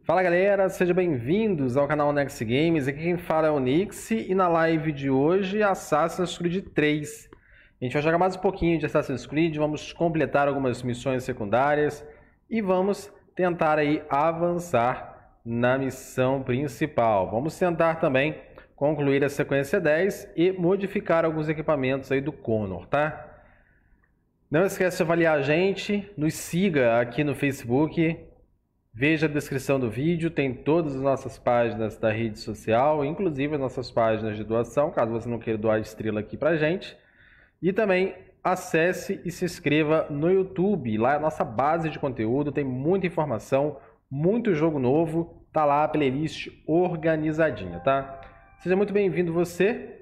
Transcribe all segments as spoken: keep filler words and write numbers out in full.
Fala galera, sejam bem-vindos ao canal Nex Games. Aqui quem fala é o Nix e na live de hoje Assassin's Creed três. A gente vai jogar mais um pouquinho de Assassin's Creed, vamos completar algumas missões secundárias e vamos tentar aí avançar na missão principal. Vamos tentar também concluir a sequência dez e modificar alguns equipamentos aí do Connor, tá? Não esquece de avaliar a gente, nos siga aqui no Facebook. Veja a descrição do vídeo, tem todas as nossas páginas da rede social, inclusive as nossas páginas de doação, caso você não queira doar estrela aqui pra gente. E também acesse e se inscreva no YouTube, lá é a nossa base de conteúdo, tem muita informação, muito jogo novo, tá lá a playlist organizadinha, tá? Seja muito bem-vindo você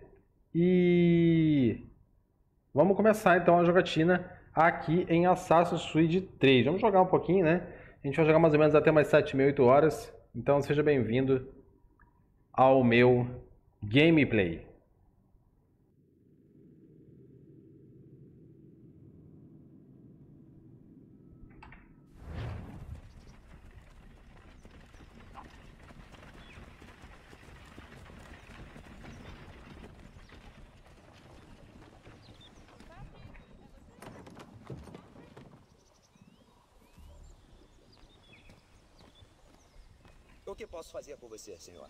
e vamos começar então a jogatina aqui em Assassin's Creed três. Vamos jogar um pouquinho, né? A gente vai jogar mais ou menos até mais sete e meia, oito horas. Então seja bem-vindo ao meu gameplay. O que posso fazer por você, senhor?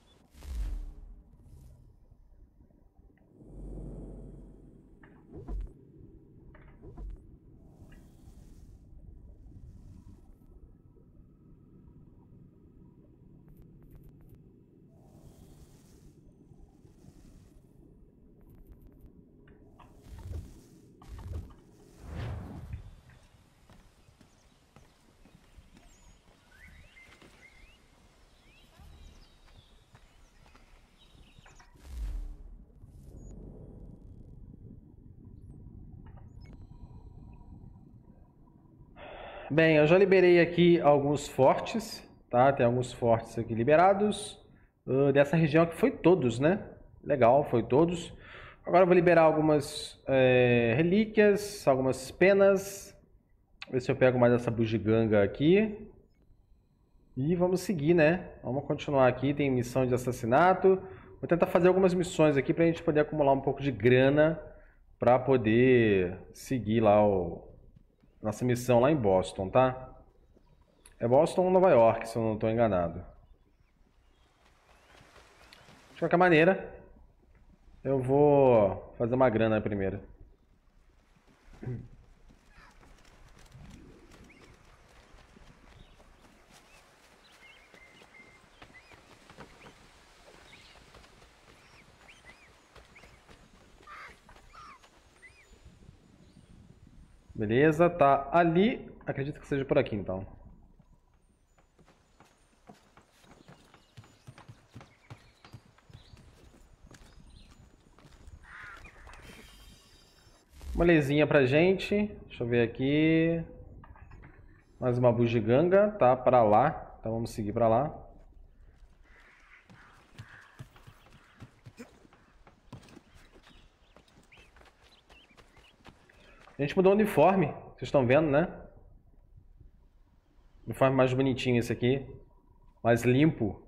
Bem, eu já liberei aqui alguns fortes, tá? Tem alguns fortes aqui liberados. Uh, dessa região aqui foi todos, né? Legal, foi todos. Agora eu vou liberar algumas é, relíquias, algumas penas. Ver se eu pego mais essa bugiganga aqui. E vamos seguir, né? Vamos continuar aqui, tem missão de assassinato. Vou tentar fazer algumas missões aqui pra gente poder acumular um pouco de grana pra poder seguir lá o... nossa missão lá em Boston, tá? É Boston ou Nova York, se eu não estou enganado. De qualquer maneira, eu vou fazer uma grana primeiro. Beleza, tá ali. Acredito que seja por aqui, então. Molezinha pra gente. Deixa eu ver aqui. Mais uma bugiganga, tá pra lá. Então vamos seguir pra lá. A gente mudou o uniforme, vocês estão vendo, né? Uniforme mais bonitinho esse aqui. Mais limpo.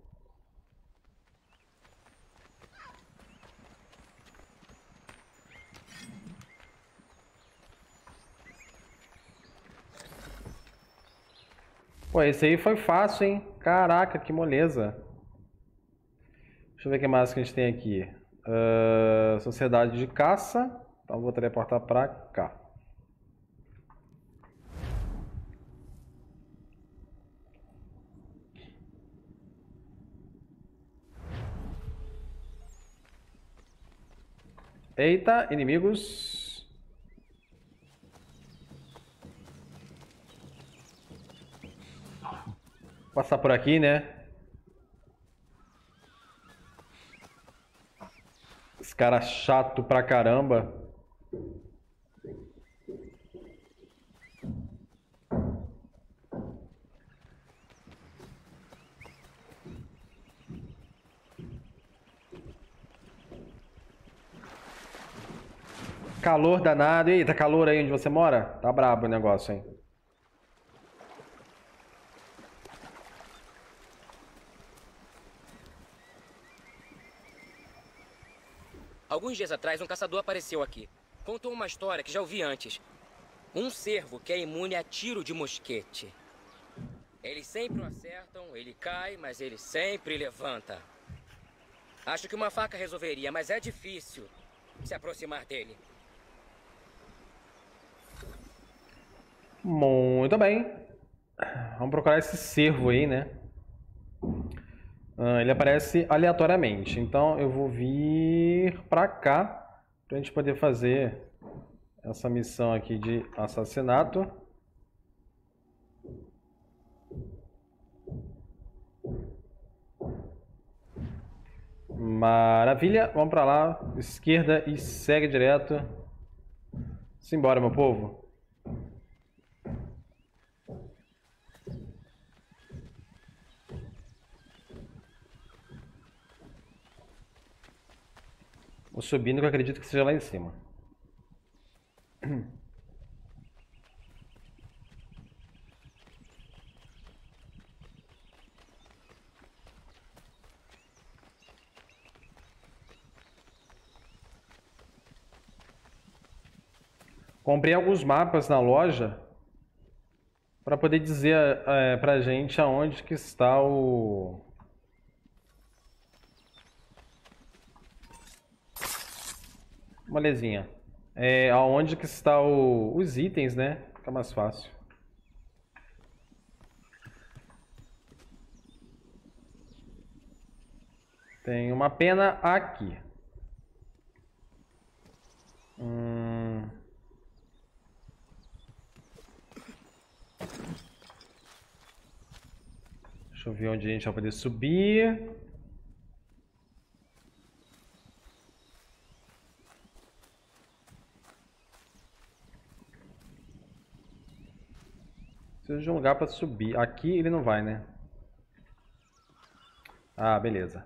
Pô, esse aí foi fácil, hein? Caraca, que moleza. Deixa eu ver o que mais que a gente tem aqui. Uh, Sociedade de caça. Então vou teleportar pra cá. Eita, inimigos. Vou passar por aqui, né? Esse cara chato pra caramba. Calor danado. Eita, calor aí onde você mora? Tá brabo o negócio, hein? Alguns dias atrás, um caçador apareceu aqui. Contou uma história que já ouvi antes. Um cervo que é imune a tiro de mosquete. Eles sempre o acertam, ele cai, mas ele sempre levanta. Acho que uma faca resolveria, mas é difícil se aproximar dele. Muito bem. Vamos procurar esse cervo aí, né? Ah, ele aparece aleatoriamente. Então eu vou vir pra cá pra gente poder fazer essa missão aqui de assassinato. Maravilha. Vamos pra lá. Esquerda e segue direto. Simbora, meu povo. Vou subindo, que eu acredito que seja lá em cima. Comprei alguns mapas na loja para poder dizer é, pra gente aonde que está o... Molezinha. É, aonde que está o... os itens, né? Fica mais fácil. Tem uma pena aqui. Hum... Deixa eu ver onde a gente vai poder subir. Preciso de um lugar para subir. Aqui ele não vai, né? Ah, beleza.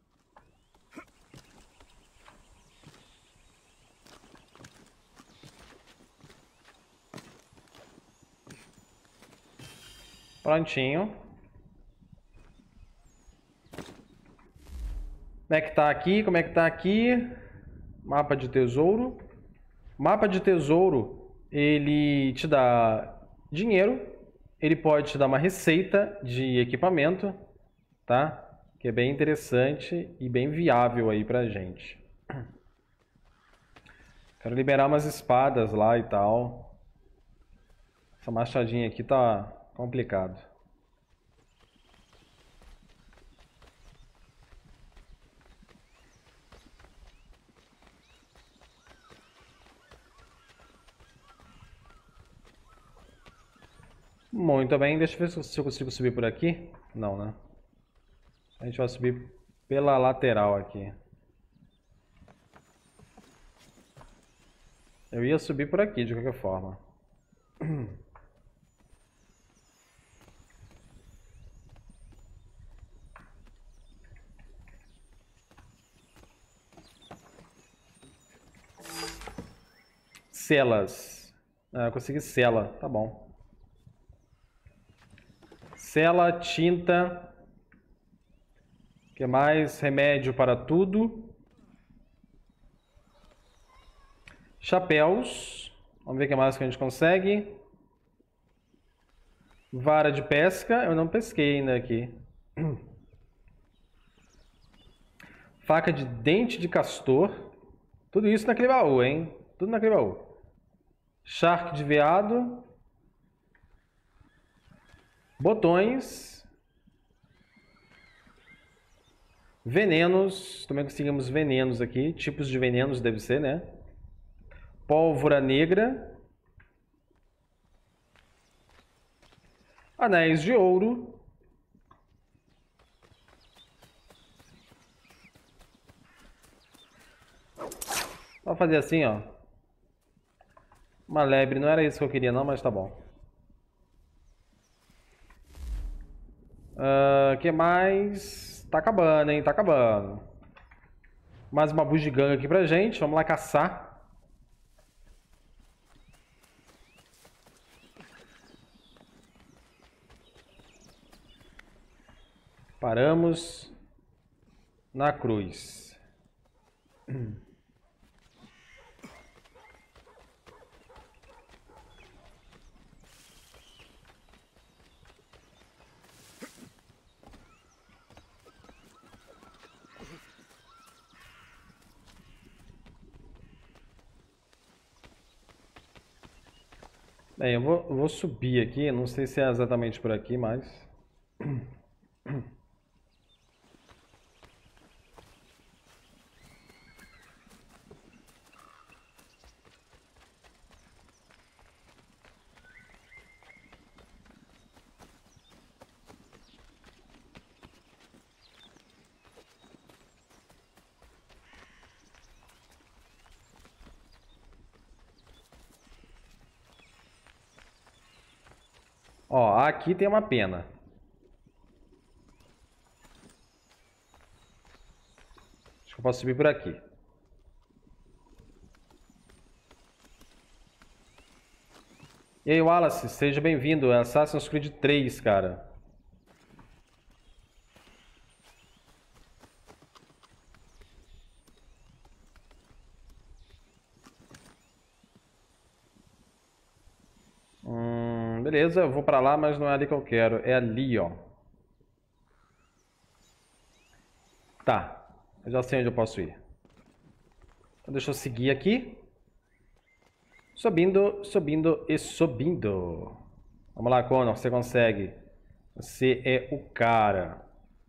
Prontinho. Como é que tá aqui? Como é que tá aqui? Mapa de tesouro. Mapa de tesouro, ele te dá dinheiro. Ele pode te dar uma receita de equipamento, tá? Que é bem interessante e bem viável aí pra gente. Quero liberar umas espadas lá e tal. Essa machadinha aqui tá complicado. Muito bem, deixa eu ver se eu consigo subir por aqui. Não, né? A gente vai subir pela lateral aqui. Eu ia subir por aqui de qualquer forma. Celas. Ah, eu consegui cela, tá bom. Cela, tinta. O que mais? Remédio para tudo. Chapéus. Vamos ver o que mais que a gente consegue. Vara de pesca. Eu não pesquei ainda aqui. Faca de dente de castor. Tudo isso naquele baú, hein? Tudo naquele baú. Charque de veado. Botões. Venenos. Também conseguimos venenos aqui. Tipos de venenos deve ser, né? Pólvora negra. Anéis de ouro. Vou fazer assim, ó. Uma lebre. Não era isso que eu queria não, mas tá bom. O uh, que mais? Tá acabando, hein? Tá acabando. Mais uma bugiganga aqui pra gente. Vamos lá caçar. Paramos na cruz. Bem, eu vou, eu vou subir aqui. Não sei se é exatamente por aqui, mas... Ó, aqui tem uma pena. Acho que eu posso subir por aqui. E aí, Wallace, seja bem-vindo. É Assassin's Creed três, cara. Hum, beleza, eu vou pra lá, mas não é ali que eu quero. É ali, ó. Tá, eu já sei onde eu posso ir. Então deixa eu seguir aqui. Subindo, subindo e subindo. Vamos lá, Connor, você consegue. Você é o cara.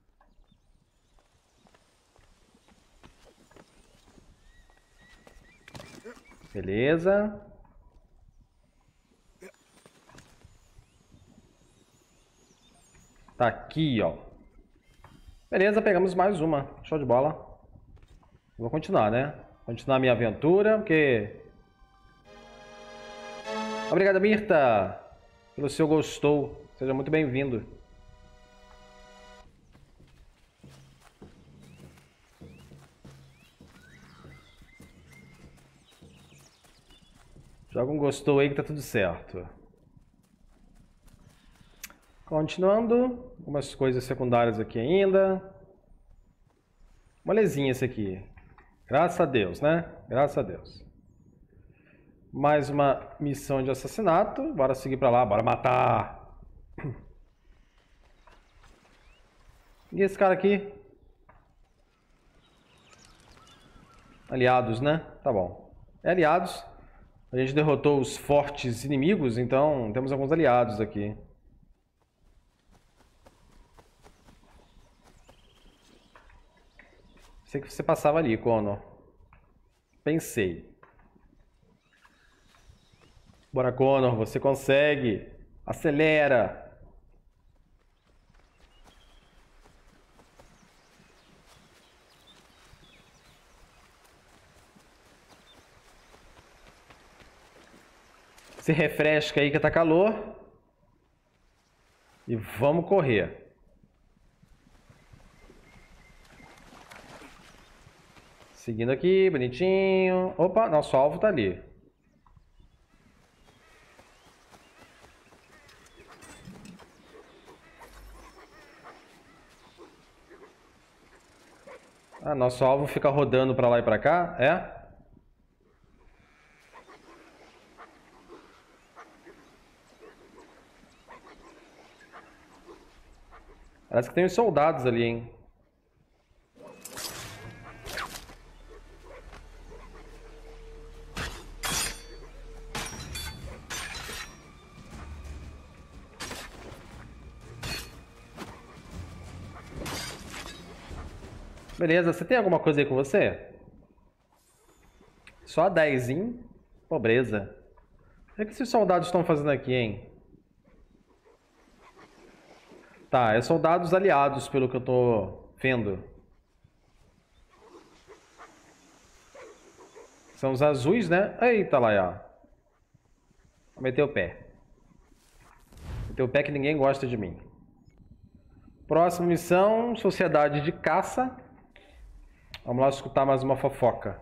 Beleza. Tá aqui, ó. Beleza, pegamos mais uma. Show de bola. Vou continuar, né? Continuar minha aventura, porque... Obrigado, Mirta, pelo seu gostou. Seja muito bem-vindo. Joga um gostou aí que tá tudo certo. Continuando. Algumas coisas secundárias aqui ainda. Molezinha esse aqui. Graças a Deus, né? Graças a Deus. Mais uma missão de assassinato. Bora seguir pra lá, bora matar. E esse cara aqui? Aliados, né? Tá bom. É aliados. A gente derrotou os fortes inimigos, então temos alguns aliados aqui. Sei que você passava ali, Connor. Pensei. Bora, Connor, você consegue. Acelera. Se refresca aí que tá calor. E vamos correr. Seguindo aqui, bonitinho. Opa, nosso alvo tá ali. Ah, nosso alvo fica rodando pra lá e pra cá, é? Parece que tem os soldados ali, hein? Beleza, você tem alguma coisa aí com você? Só dez, hein? Pobreza. O que esses soldados estão fazendo aqui, hein? Tá, é soldados aliados, pelo que eu tô vendo. São os azuis, né? Eita, Laia. Vou meter o pé. Meter o pé que ninguém gosta de mim. Próxima missão, Sociedade de Caça. Vamos lá escutar mais uma fofoca.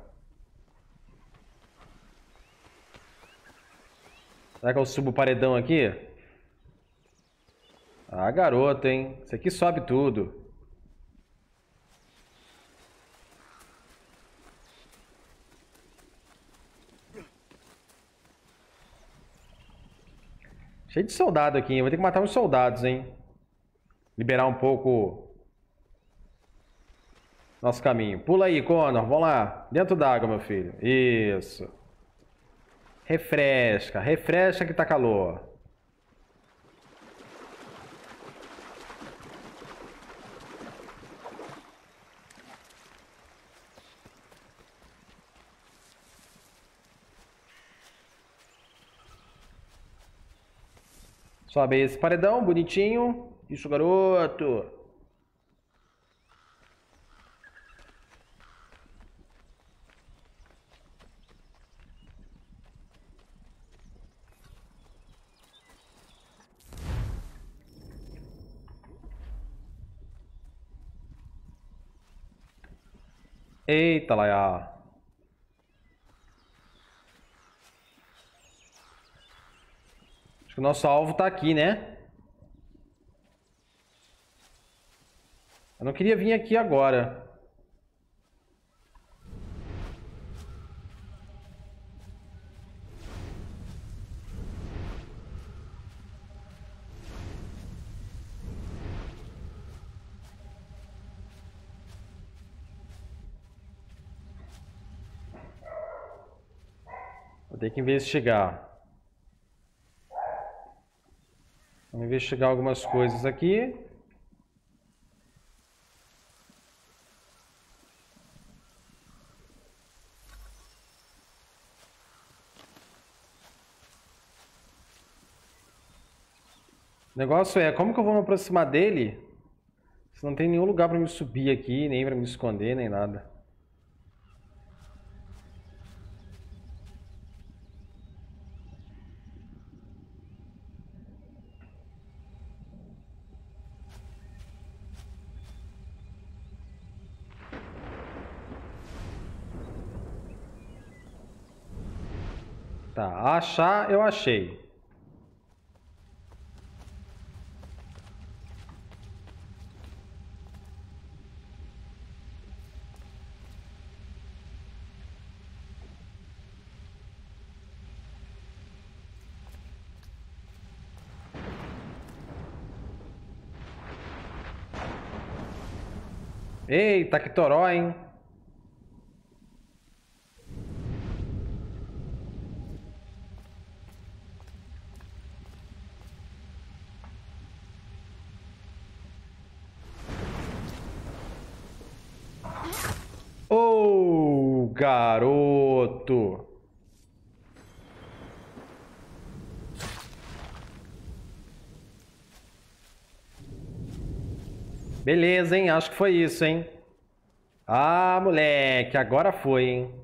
Será que eu subo o paredão aqui? Ah, garoto, hein? Isso aqui sobe tudo. Cheio de soldado aqui, hein? Vou ter que matar uns soldados, hein? Liberar um pouco nosso caminho. Pula aí, Connor. Vamos lá. Dentro d'água, meu filho. Isso. Refresca, refresca que tá calor. Sobe esse paredão, bonitinho. Isso, garoto. Eita, Laia. Acho que o nosso alvo tá aqui, né? Eu não queria vir aqui agora. Vou ter que investigar. Vamos investigar algumas coisas aqui. O negócio é, como que eu vou me aproximar dele se não tem nenhum lugar para me subir aqui, nem para me esconder, nem nada. Tá, achar eu achei. Eita, que toró, hein? Oh, garoto! Beleza, hein? Acho que foi isso, hein? Ah, moleque, agora foi, hein?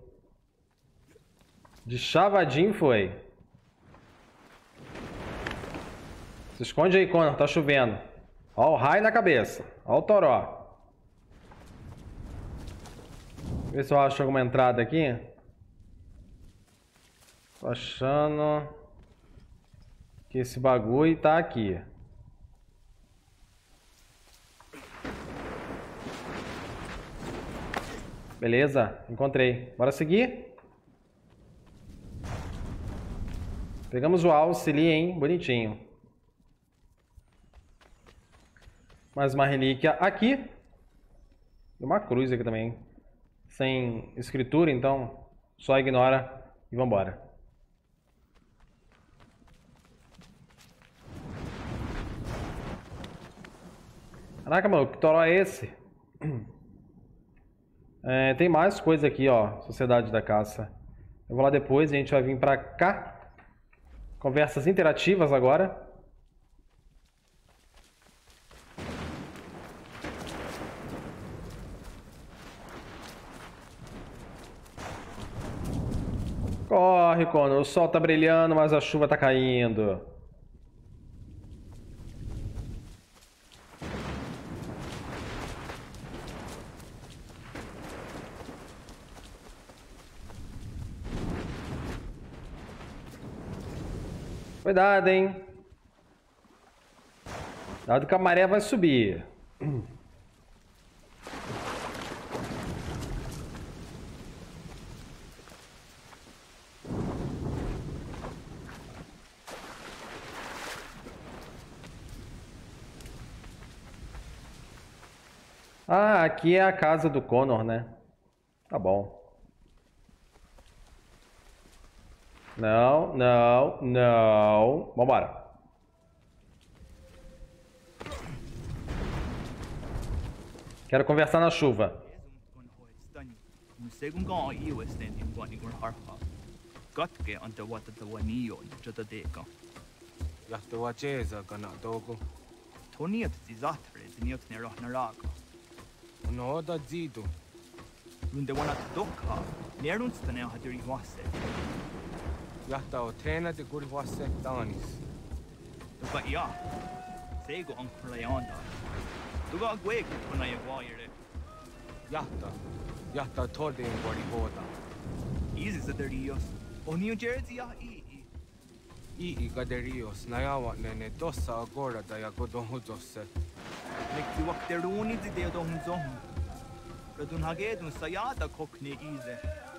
De chavadinho foi. Se esconde aí, Connor, tá chovendo. Ó o raio na cabeça. Ó o toró. Ver se eu acho alguma entrada aqui. Tô achando que esse bagulho tá aqui. Beleza, encontrei. Bora seguir? Pegamos o alce ali, hein? Bonitinho. Mais uma relíquia aqui. E uma cruz aqui também. Sem escritura, então só ignora e vambora. Caraca, mano, que toró é esse? É, tem mais coisa aqui, ó. Sociedade da Caça. Eu vou lá depois e a gente vai vir pra cá. Conversas interativas agora. Corre, Connor. O sol tá brilhando, mas a chuva tá caindo. Cuidado, hein? Cuidado que a maré vai subir. Ah, aqui é a casa do Connor, né? Tá bom. Não, não, não. Vambora. Quero conversar na chuva. Jahta o tena de gurvasse danis. But ja, sego on Kurlayanda. Du ga gweg kuna ya wire. Jahta, jahta torde en body hoda. Easy sa derios. O New Jersey ya i. I i gaderios nayawa nene dossa agora da ya godon hudosse. Lekti wakteruni di de don zon. Kadun hagedun sayada kokne easy.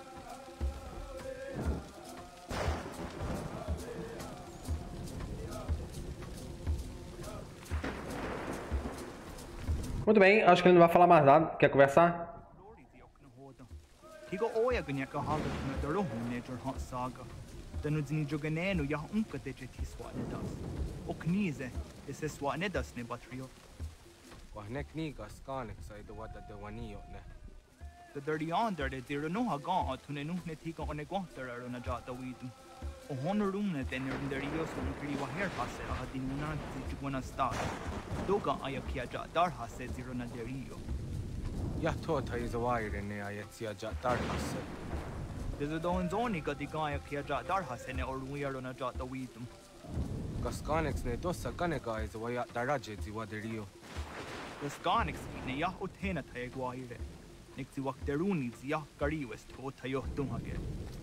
Muito bem, acho que ele não vai falar mais nada. Quer conversar? Tigo oya ganya ka haga na daro ne jor hot saga. Danu dini joganenu ya unka de tiswa ne das. O knize, esse swa ne das ne batrio. Wahne kniga skanek sa ido wada de wanio ne. The dirty on there de no ha ga tune nu ne tiga on ne gwater na jata widum. O honorum ne den der derios on kri wa her passe a dinuna ti gona sta. Doga ayakia ja dar hasse zero na derio. Jahtota is a wire ne ayetsia ja dar hasse. There's a don zoni ga di ga ayakia ja dar hasse ne or we are on a jata widum. Gaskanex ne dossa ganega is a waya daraje zi waderio. The skanix ne ya utena ta egwaire. Nixi wakteruni zi ya gari west ho tayo tumhage.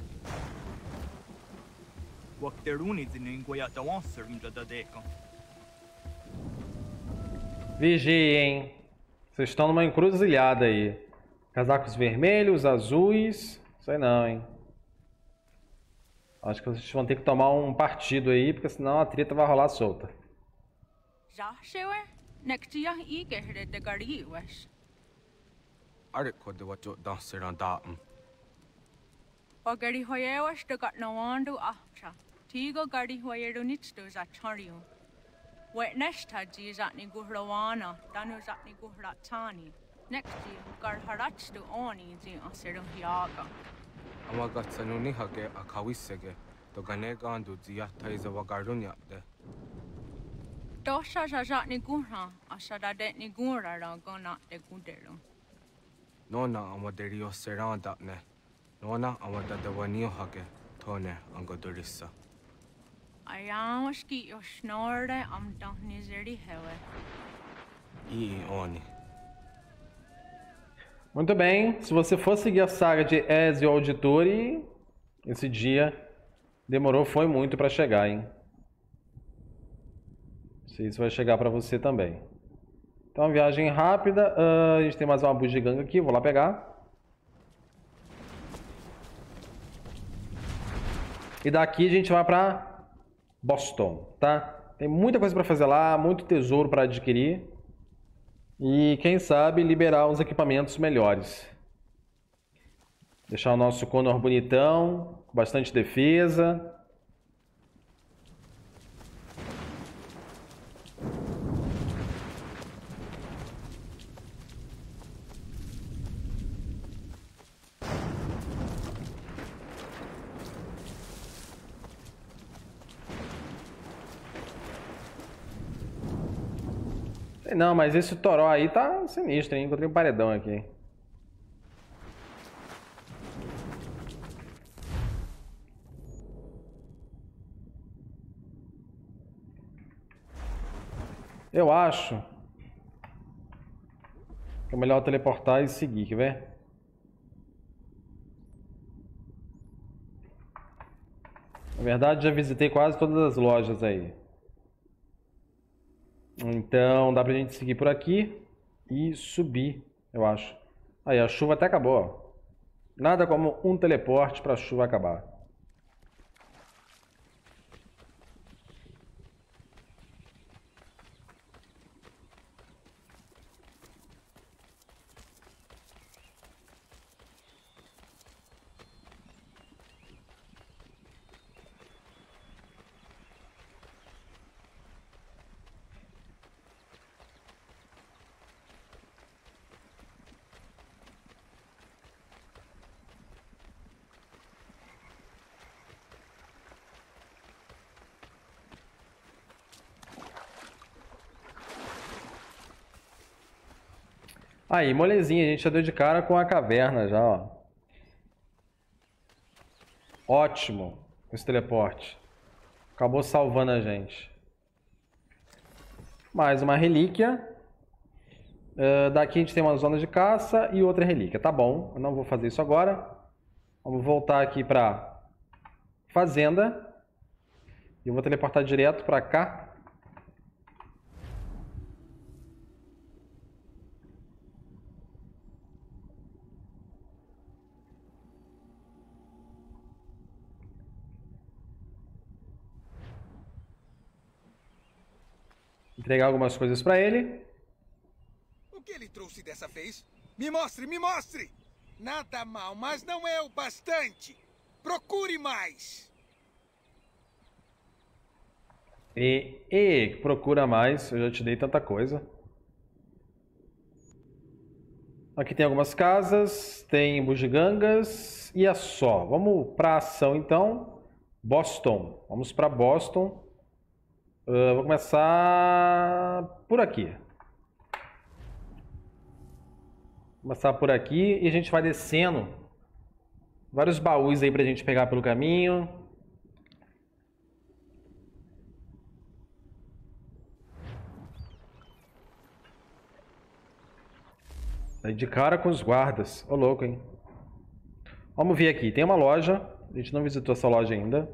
Wakteruni zi ne ngoya da wanser in da deka. Vigiem. Vocês estão numa encruzilhada aí. Casacos vermelhos, azuis. Sei não, hein. Acho que vocês vão ter que tomar um partido aí, porque senão a treta vai rolar solta. Já chegou? Nektia i gehre de gari wes. Arik ko de wajo danser an daam. O gari hoyewas de gat no andu afcha. Tigo gari hoyeru nitstu za chariu. Wet nesta ji zatni guhrawana, danu zatni guhratani. Next ji gar haratstu oni ji aseru hiaga. Amagat sanuni hage akawissege. To ganega andu zi jahta is a wagarunya de. Dosha za zatni guhra, asada detni guhra ra gona de guderu. Nona amaderio seranda ne. Nona amada de wanio hage. Tone angodurissa. Ayamos que eu snorde am dahnizeri hewe. I oni. Muito bem. Se você for seguir a saga de Ezio Auditore, esse dia demorou, foi muito para chegar, hein? Não sei se vai chegar para você também. Então, viagem rápida. Uh, a gente tem mais uma bugiganga aqui. Vou lá pegar. E daqui a gente vai para Boston, tá? Tem muita coisa para fazer lá, muito tesouro para adquirir. E quem sabe liberar uns equipamentos melhores. Deixar o nosso Connor bonitão, com bastante defesa. Não, mas esse toró aí tá sinistro, hein? Encontrei um paredão aqui. Eu acho que é melhor teleportar e seguir, quer ver? Na verdade, já visitei quase todas as lojas aí. Então, dá pra gente seguir por aqui e subir, eu acho. Aí, a chuva até acabou, ó. Nada como um teleporte pra chuva acabar. Aí, molezinha, a gente já deu de cara com a caverna já, ó. Ótimo esse teleporte. Acabou salvando a gente. Mais uma relíquia. Uh, daqui a gente tem uma zona de caça e outra relíquia. Tá bom, eu não vou fazer isso agora. Vamos voltar aqui pra fazenda. E eu vou teleportar direto pra cá. Entregar algumas coisas pra ele. O que ele trouxe dessa vez? Me mostre, me mostre! Nada mal, mas não é o bastante. Procure mais. E, e procura mais, eu já te dei tanta coisa. Aqui tem algumas casas, tem bugigangas e é só. Vamos pra ação então. Boston. Vamos pra Boston. Uh, vou começar por aqui. Vou começar por aqui e a gente vai descendo. Vários baús aí pra gente pegar pelo caminho. Aí de cara com os guardas. Ô, louco, hein? Vamos ver aqui. Tem uma loja. A gente não visitou essa loja ainda.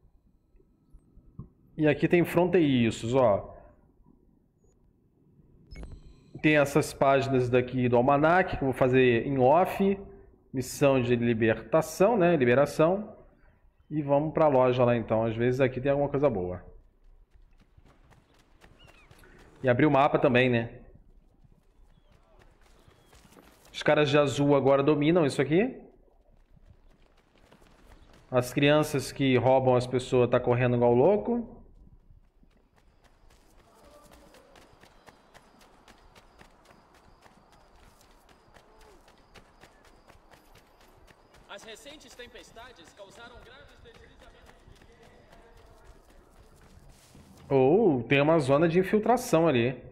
E aqui tem fronteiriços, ó. Tem essas páginas daqui do almanac que eu vou fazer em off. Missão de libertação, né? Liberação. E vamos pra loja lá então. Às vezes aqui tem alguma coisa boa. E abrir o mapa também, né? Os caras de azul agora dominam isso aqui. As crianças que roubam as pessoas tá correndo igual louco. As recentes tempestades causaram graves deslizamentos. Ou tem uma zona de infiltração ali.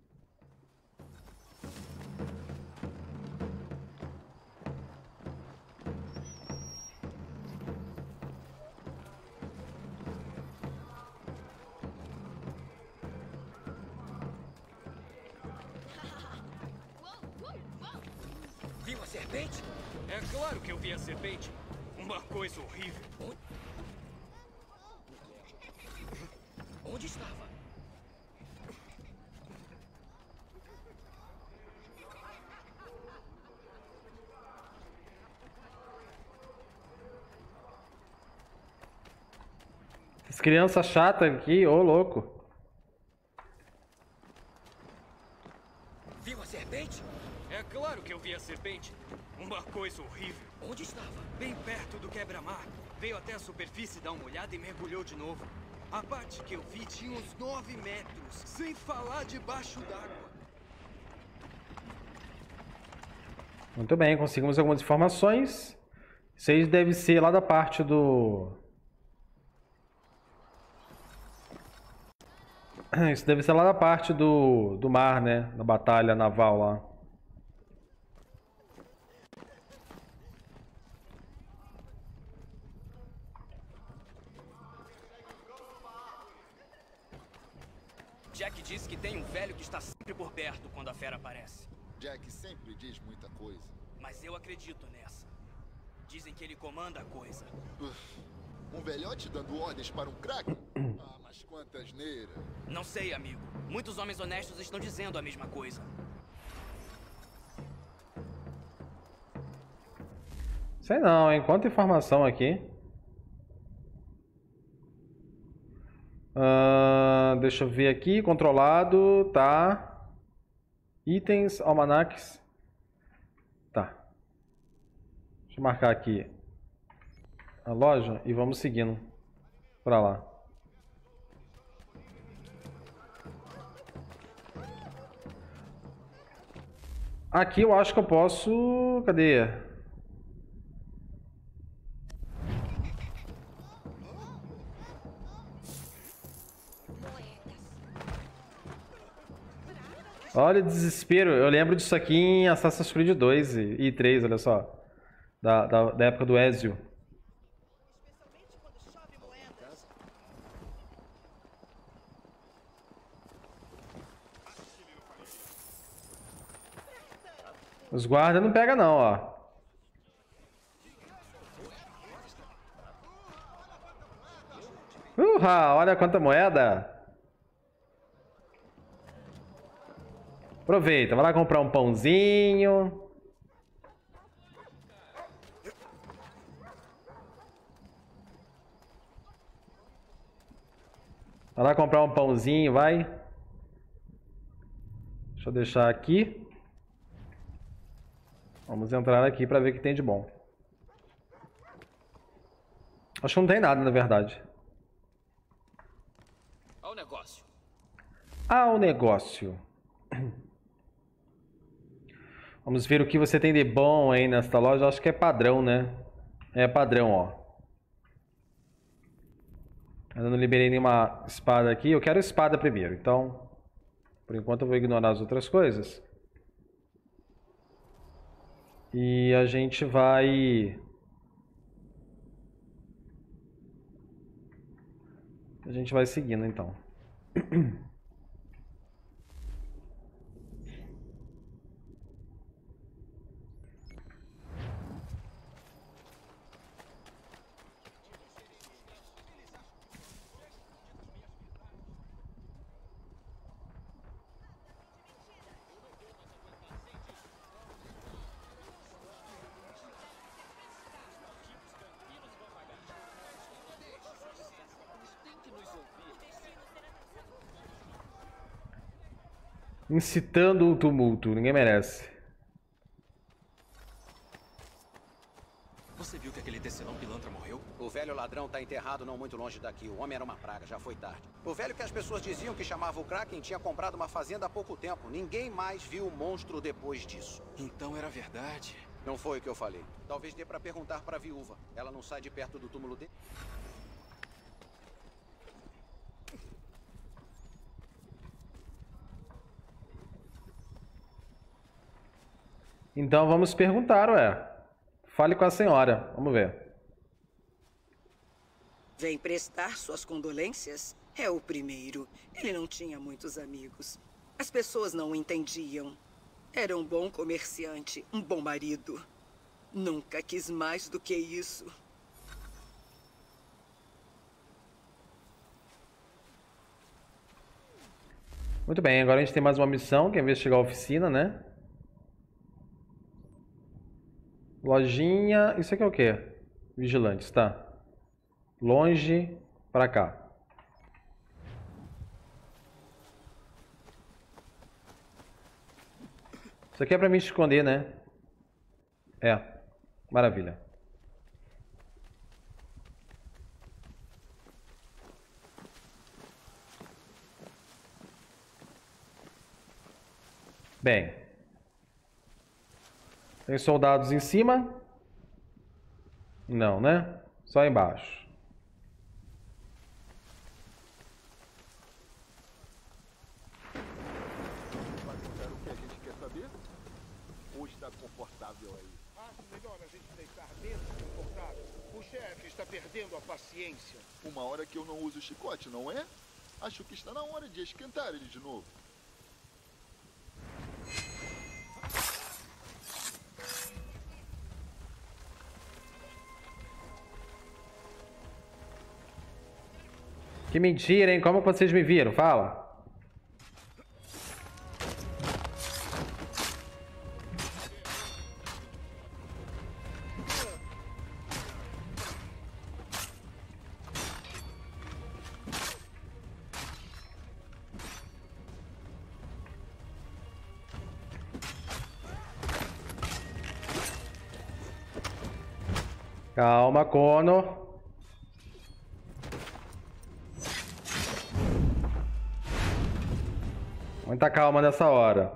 Viu a serpente? É claro que eu vi a serpente. Uma coisa horrível. Onde estava? As crianças chatas aqui, ô louco. Viu a serpente? É claro que eu vi a serpente. Uma coisa horrível. Onde estava? Bem perto do quebra-mar. Veio até a superfície dar uma olhada e mergulhou de novo. A parte que eu vi tinha uns nove metros, sem falar debaixo d'água. Muito bem, conseguimos algumas informações. Isso aí deve ser lá da parte do... Isso deve ser lá da parte do, do mar, né? Da batalha naval lá. Jack disse que tem um velho que está sempre por perto quando a fera aparece. Jack sempre diz muita coisa. Mas eu acredito nessa. Dizem que ele comanda a coisa. Uf, um velhote dando ordens para um craque? Ah, mas quanta asneira. Não sei, amigo. Muitos homens honestos estão dizendo a mesma coisa. Sei não, hein? Quanta informação aqui. Uh, deixa eu ver aqui. Controlado, tá. Itens, almanacs. Tá. Deixa eu marcar aqui a loja e vamos seguindo pra lá. Aqui eu acho que eu posso... Cadê? Olha o desespero. Eu lembro disso aqui em Assassin's Creed dois e, e três, olha só. Da, da, da época do Ezio. Os guardas não pegam não, ó. Uhá, olha quanta moeda. Aproveita, vai lá comprar um pãozinho. Vai lá comprar um pãozinho, vai. Deixa eu deixar aqui. Vamos entrar aqui para ver o que tem de bom. Acho que não tem nada, na verdade. Ao negócio. Ao negócio. Vamos ver o que você tem de bom aí nesta loja. Acho que é padrão, né? É padrão, ó. Eu não liberei nenhuma espada aqui. Eu quero espada primeiro. Então, por enquanto eu vou ignorar as outras coisas. E a gente vai... A gente vai seguindo, então. Incitando o tumulto. Ninguém merece. Você viu que aquele tecelão pilantra morreu? O velho ladrão tá enterrado não muito longe daqui. O homem era uma praga, já foi tarde. O velho que as pessoas diziam que chamava o Kraken tinha comprado uma fazenda há pouco tempo. Ninguém mais viu o monstro depois disso. Então era verdade. Não foi o que eu falei. Talvez dê pra perguntar pra viúva. Ela não sai de perto do túmulo dele. Então vamos perguntar, ué. Fale com a senhora. Vamos ver. Vem prestar suas condolências? É o primeiro. Ele não tinha muitos amigos. As pessoas não o entendiam. Era um bom comerciante, um bom marido. Nunca quis mais do que isso. Muito bem, agora a gente tem mais uma missão, que é investigar a oficina, né? Lojinha... Isso aqui é o quê? Vigilantes, tá. Longe pra cá. Isso aqui é pra me esconder, né? É. Maravilha. Bem. Tem soldados em cima? Não, né? Só embaixo. Perguntaram o que a gente quer saber? Ou está confortável aí? Acho melhor a gente deitar menos confortável. O chefe está perdendo a paciência. Uma hora que eu não uso o chicote, não é? Acho que está na hora de esquentar ele de novo. Que mentira, hein? Como que vocês me viram? Fala. Calma, Connor. Muita calma nessa hora.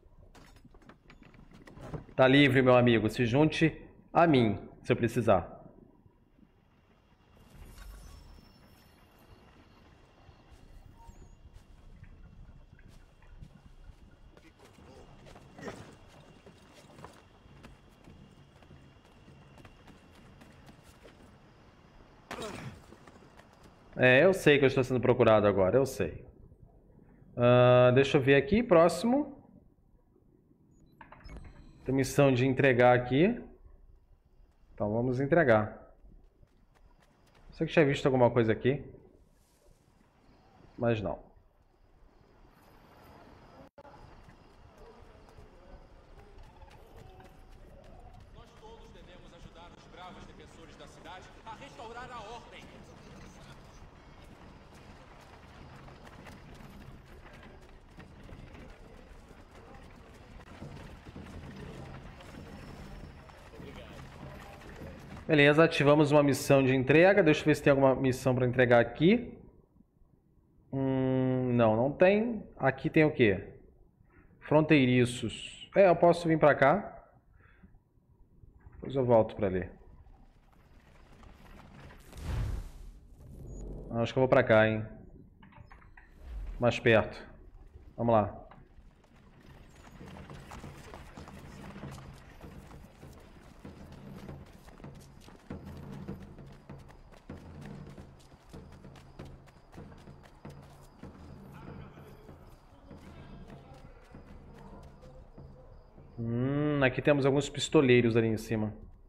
Tá livre, meu amigo. Se junte a mim, se eu precisar. É, eu sei que eu estou sendo procurado agora, eu sei. Uh, deixa eu ver aqui, próximo. Tem missão de entregar aqui. Então vamos entregar. Sei que tinha visto alguma coisa aqui. Mas não. Nós todos devemos ajudar os bravos defensores da cidade a restaurar a ordem. Beleza, ativamos uma missão de entrega. Deixa eu ver se tem alguma missão para entregar aqui. Hum, não, não tem. Aqui tem o quê? Fronteiriços. É, eu posso vir para cá. Depois eu volto para ali. Acho que eu vou para cá, hein? Mais perto. Vamos lá. Hum, aqui temos alguns pistoleiros ali em cima.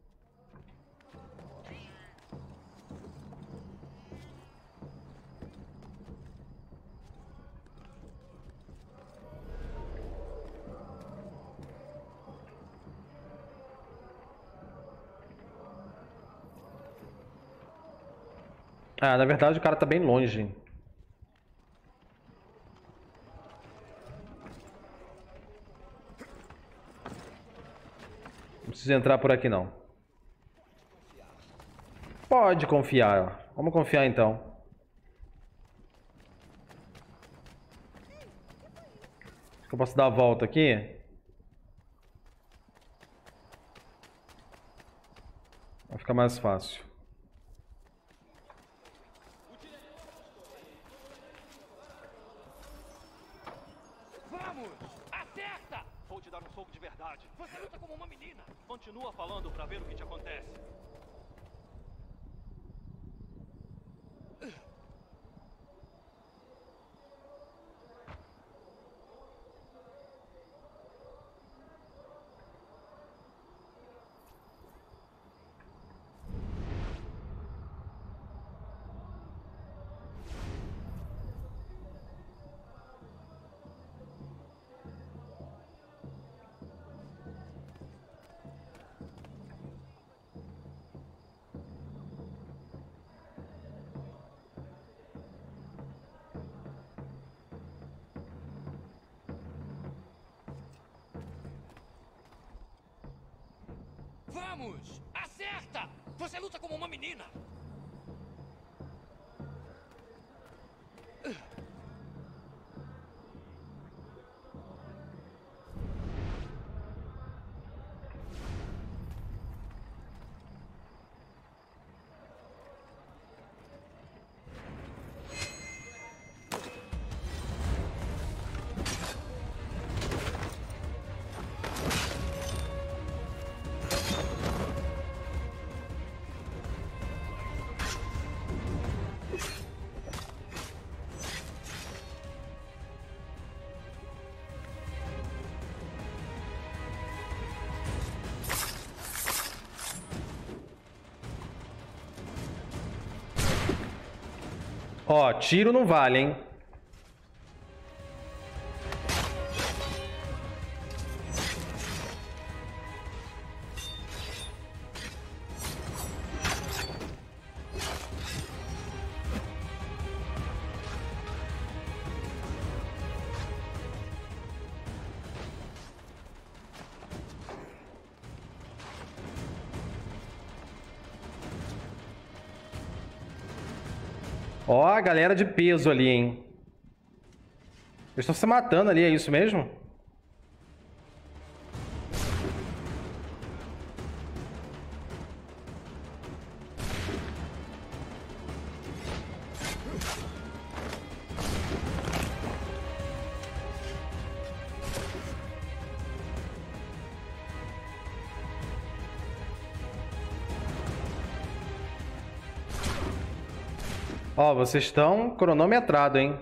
Ah, na verdade o cara tá bem longe. Não precisa entrar por aqui não. Pode confiar. Vamos confiar então. Eu posso dar a volta aqui? Vai ficar mais fácil. Vamos! Acerta! Vou te dar um soco de verdade. Você luta como uma menina. Continua falando pra ver o que te acontece. Vamos! Acerta! Você luta como uma menina! Ó, tiro não vale, hein? Ó, a galera de peso ali, hein? Eles estão se matando ali, é isso mesmo? Ó, vocês estão cronometrado, hein?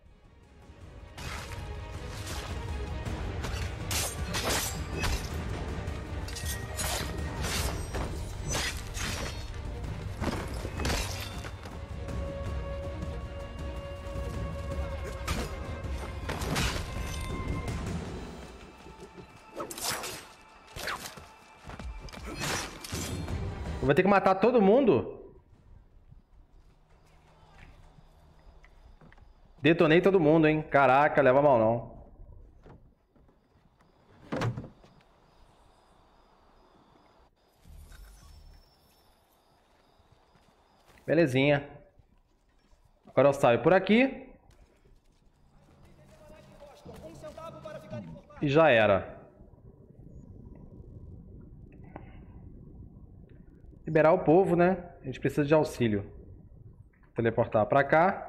Vai ter que matar todo mundo? Detonei todo mundo, hein? Caraca, leva mal não. Belezinha. Agora eu saio por aqui. E já era. Liberar o povo, né? A gente precisa de auxílio. Teleportar pra cá.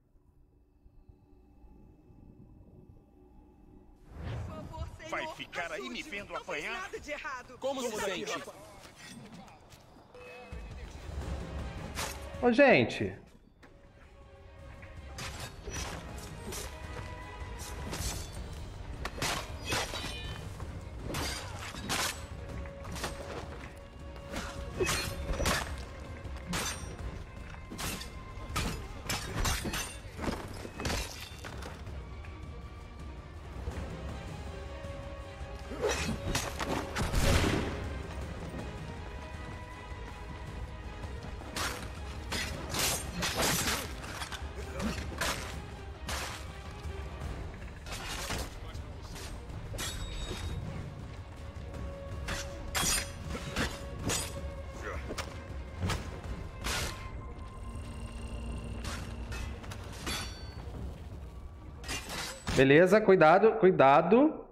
Vai ficar aí me vendo apanhar? Como se sente? Ô, gente. Beleza, cuidado, cuidado.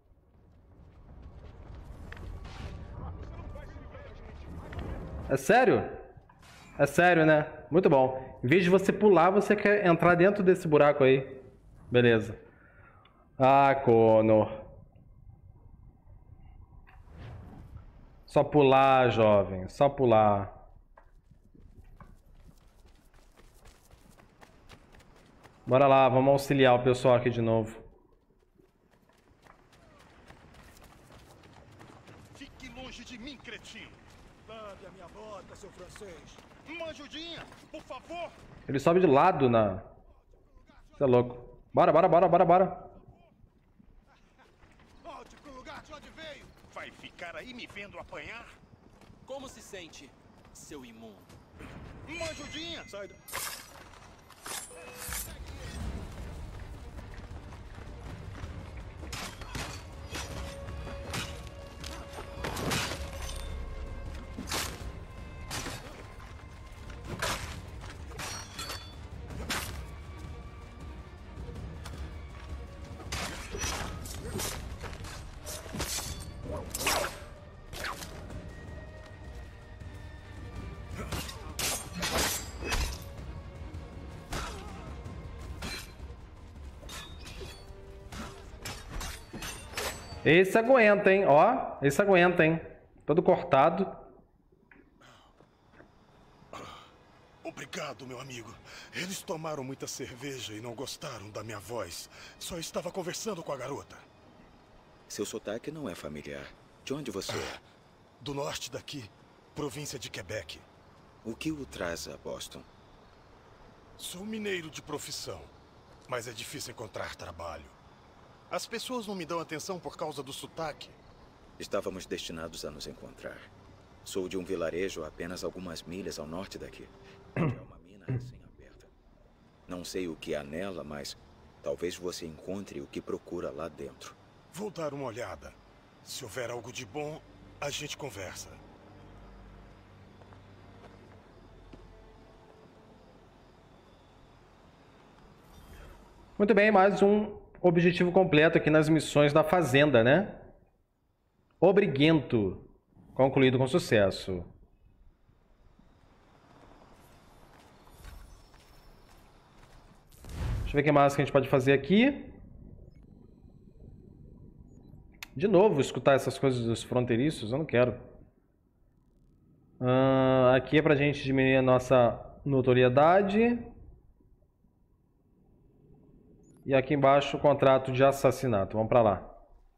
É sério? É sério, né? Muito bom. Em vez de você pular, você quer entrar dentro desse buraco aí. Beleza. Ah, Connor. Só pular, jovem. Só pular. Bora lá, vamos auxiliar o pessoal aqui de novo. Fique longe de mim, cretino. Lambe a minha bota, seu francês. Uma ajudinha, por favor. Ele sobe de lado na... Você é louco. Bora, bora, bora, bora, bora. Volte pro lugar de onde veio. Vai ficar aí me vendo apanhar? Como se sente, seu imundo? Uma ajudinha. Sai da... Esse aguenta, hein? Ó, esse aguenta, hein? Todo cortado. Obrigado, meu amigo. Eles tomaram muita cerveja e não gostaram da minha voz. Só estava conversando com a garota. Seu sotaque não é familiar. De onde você é? Do norte daqui, província de Quebec. O que o traz a Boston? Sou mineiro de profissão, mas é difícil encontrar trabalho. As pessoas não me dão atenção por causa do sotaque. Estávamos destinados a nos encontrar. Sou de um vilarejo a apenas algumas milhas ao norte daqui. É uma mina recém-aberta. Não sei o que há nela, mas talvez você encontre o que procura lá dentro. Vou dar uma olhada. Se houver algo de bom, a gente conversa. Muito bem, mais um objetivo completo aqui nas missões da fazenda, né? Obriguento. Concluído com sucesso. Deixa eu ver o que mais que a gente pode fazer aqui. De novo, escutar essas coisas dos fronteiriços, eu não quero. Uh, aqui é pra gente diminuir a nossa notoriedade. E aqui embaixo o contrato de assassinato. Vamos pra lá.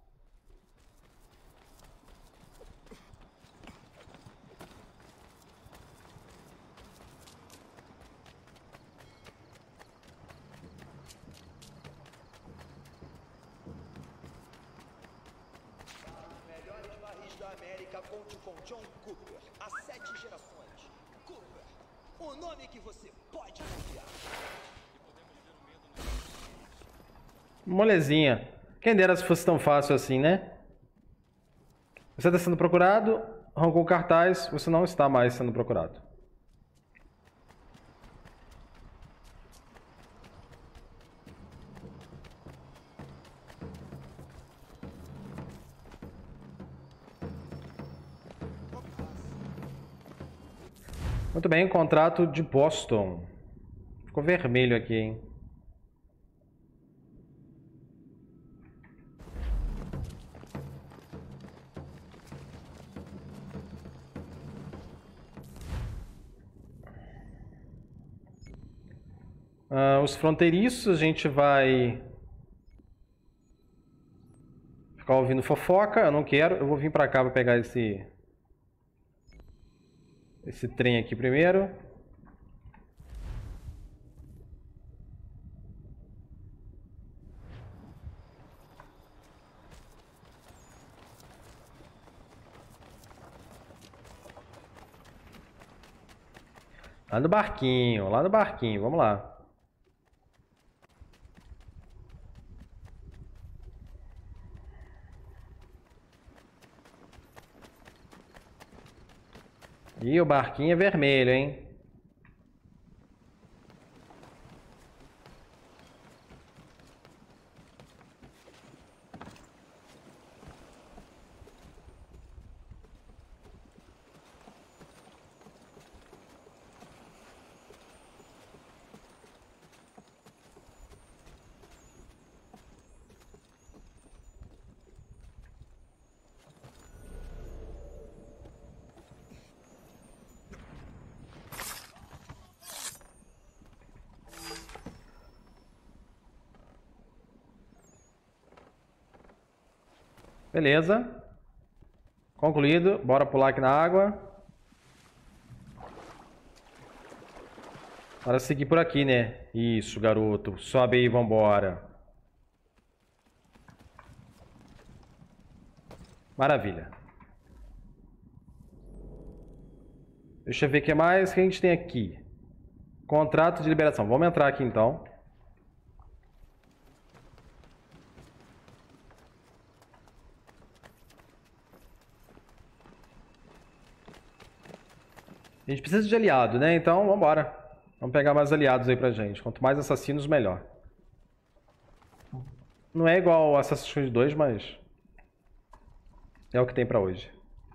Melhores barris da América, conte com John Cooper. Há sete gerações. Cooper, o nome que você pode confiar. Molezinha. Quem dera se fosse tão fácil assim, né? Você está sendo procurado, arrancou o cartaz, você não está mais sendo procurado. Muito bem, contrato de Boston. Ficou vermelho aqui, hein? Uh, os fronteiriços, a gente vai ficar ouvindo fofoca. Eu não quero, eu vou vir pra cá pra pegar esse esse trem aqui primeiro. Lá no barquinho, lá no barquinho, vamos lá. E o barquinho é vermelho, hein? Beleza. Concluído. Bora pular aqui na água. Bora seguir por aqui, né? Isso, garoto. Sobe aí, vambora. Maravilha. Deixa eu ver o que mais que a gente tem aqui. Contrato de liberação. Vamos entrar aqui então. A gente precisa de aliado, né? Então, vamos embora. Vamos pegar mais aliados aí pra gente. Quanto mais assassinos, melhor. Não é igual ao Assassin's Creed dois, mas é o que tem pra hoje.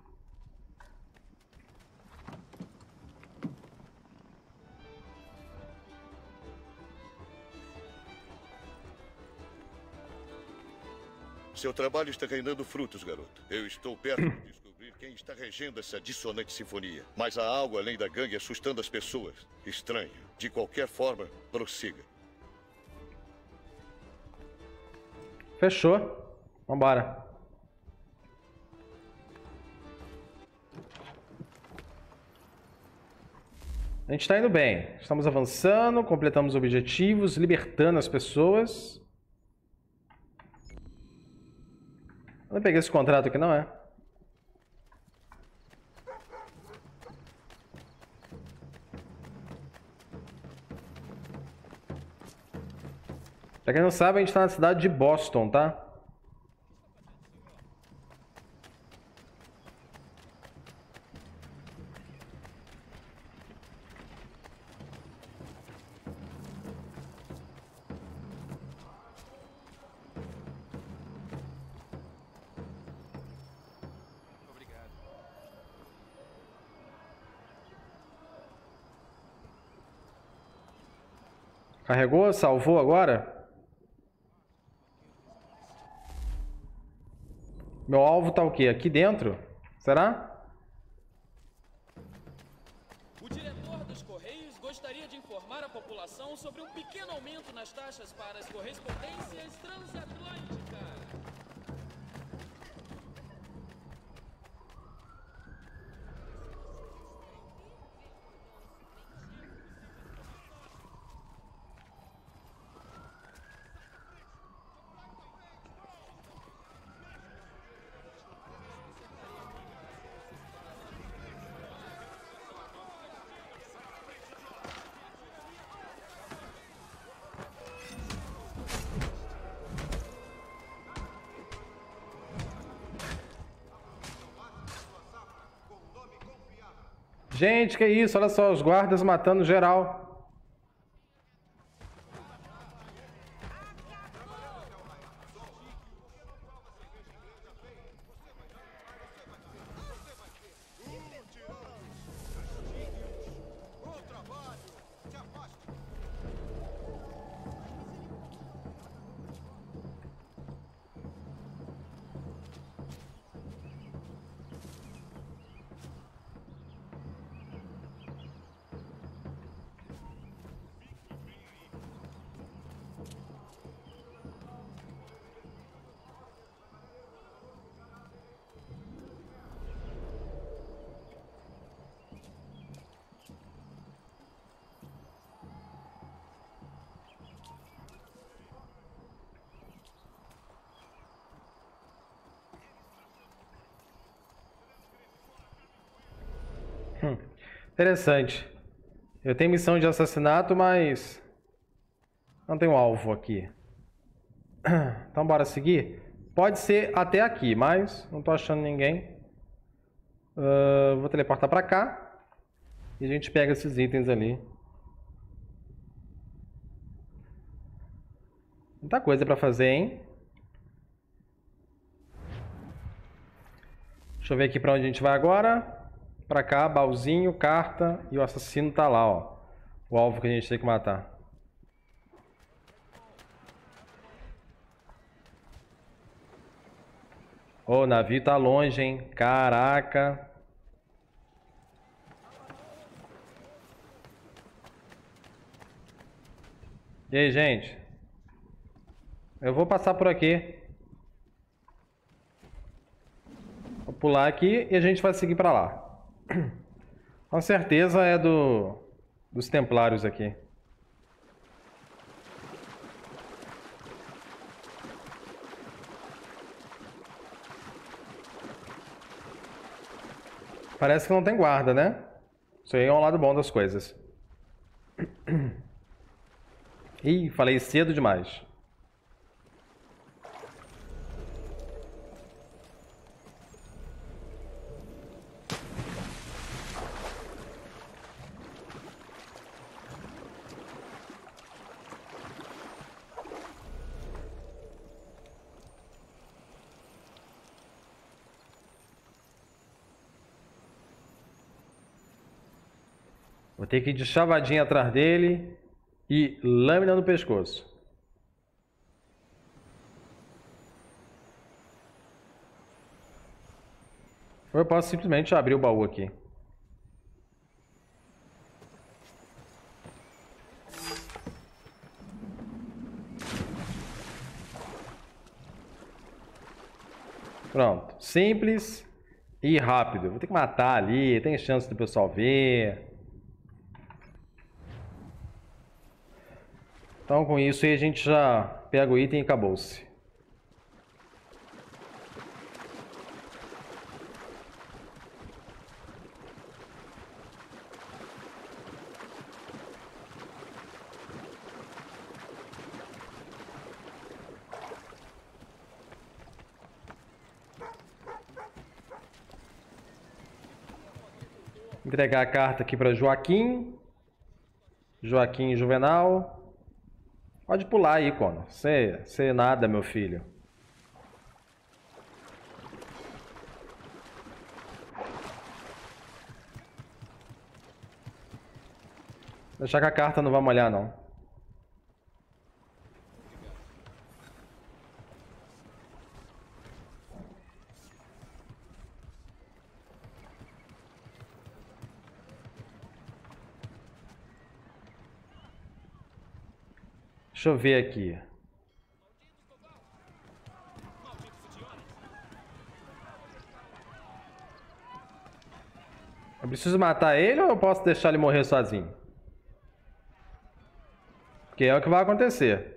Seu trabalho está rendendo frutos, garoto. Eu estou perto de descobrir quem está regendo essa dissonante sinfonia. Mas há algo além da gangue assustando as pessoas. Estranho. De qualquer forma, prossiga. Fechou. Vambora. A gente está indo bem. Estamos avançando, completamos objetivos, libertando as pessoas. Eu não peguei esse contrato aqui, não é? Pra quem não sabe, a gente tá na cidade de Boston, tá? Carregou? Salvou agora? Meu alvo tá o quê? Aqui dentro? Será? O diretor dos Correios gostaria de informar a população sobre um pequeno aumento nas taxas para as correspondências transatlânticas. Gente, que isso? Olha só, os guardas matando geral. Hum, interessante. Eu tenho missão de assassinato, mas não tenho alvo aqui. Então bora seguir? Pode ser até aqui, mas não tô achando ninguém. Uh, vou teleportar pra cá e a gente pega esses itens ali. Muita coisa pra fazer, hein? Deixa eu ver aqui pra onde a gente vai agora. Pra cá, baúzinho, carta e o assassino tá lá, ó. O alvo que a gente tem que matar. Ô, o navio tá longe, hein? Caraca. E aí, gente? Eu vou passar por aqui. Vou pular aqui e a gente vai seguir pra lá. Com certeza é do dos templários aqui. Parece que não tem guarda, né? Isso aí é um lado bom das coisas. Ih, falei cedo demais. Vou ter que ir de chavadinha atrás dele e lâmina no pescoço. Ou eu posso simplesmente abrir o baú aqui. Pronto. Simples e rápido. Vou ter que matar ali, tem chance do pessoal ver. Então, com isso aí, a gente já pega o item e acabou-se. Entregar a carta aqui para Joaquim. Joaquim Juvenal. Pode pular aí, Conor. Você, você nada, meu filho. Deixar que a carta não vai molhar, não. Deixa eu ver aqui. Eu preciso matar ele ou eu posso deixar ele morrer sozinho? Porque é o que vai acontecer.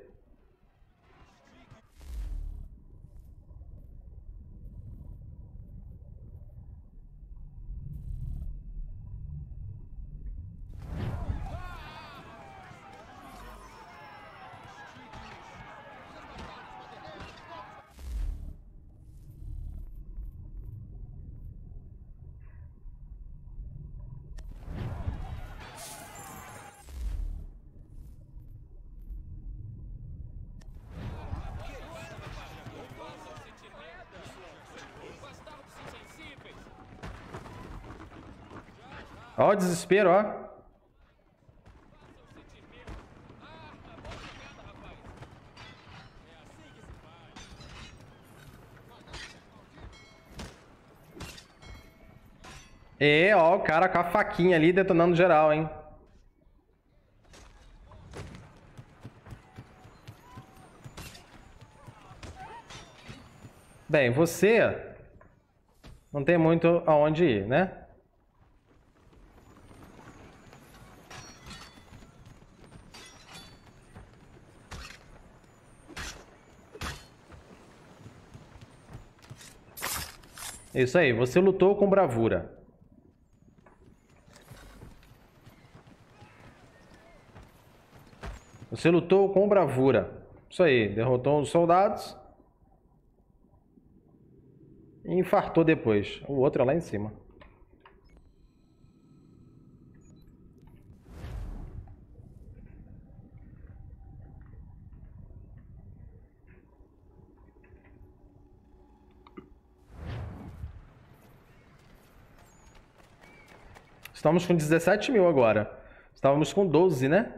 Ó o desespero, ó. E, ó, o cara com a faquinha ali detonando geral, hein? Bem, você não tem muito aonde ir, né? Isso aí, você lutou com bravura. Você lutou com bravura. Isso aí, derrotou os soldados. E infartou depois. O outro é lá em cima. Estamos com dezessete mil agora. Estávamos com doze, né?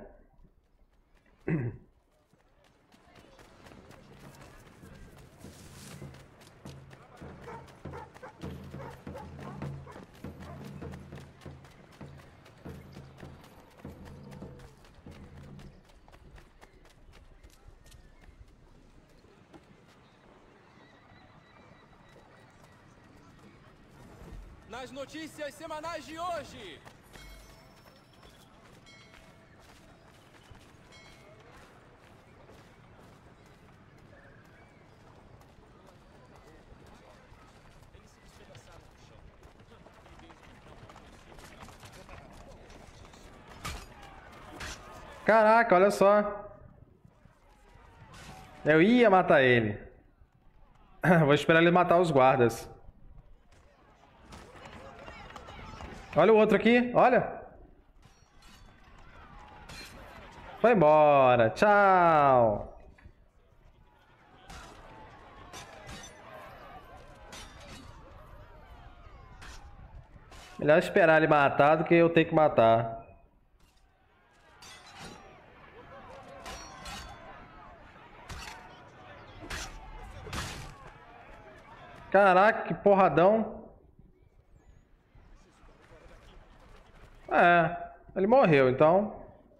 Nas notícias semanais de hoje. Caraca, olha só. Eu ia matar ele. Vou esperar ele matar os guardas. Olha o outro aqui, olha. Foi embora, tchau. Melhor esperar ele matar do que eu ter que matar. Caraca, que porradão. É, ele morreu, então.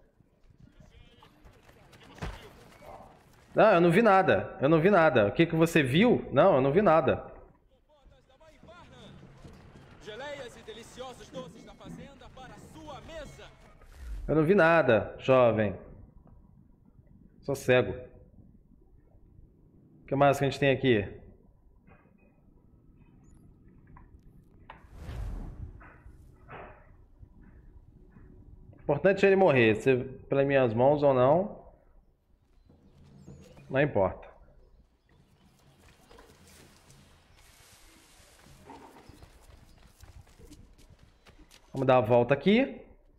Não, eu não vi nada. Eu não vi nada. O que que você viu? Não, eu não vi nada. Geleias e deliciosos doces da fazenda para a sua mesa. Eu não vi nada, jovem. Sou cego. O que mais que a gente tem aqui? O importante é ele morrer, se pelas minhas mãos ou não, não importa. Vamos dar a volta aqui.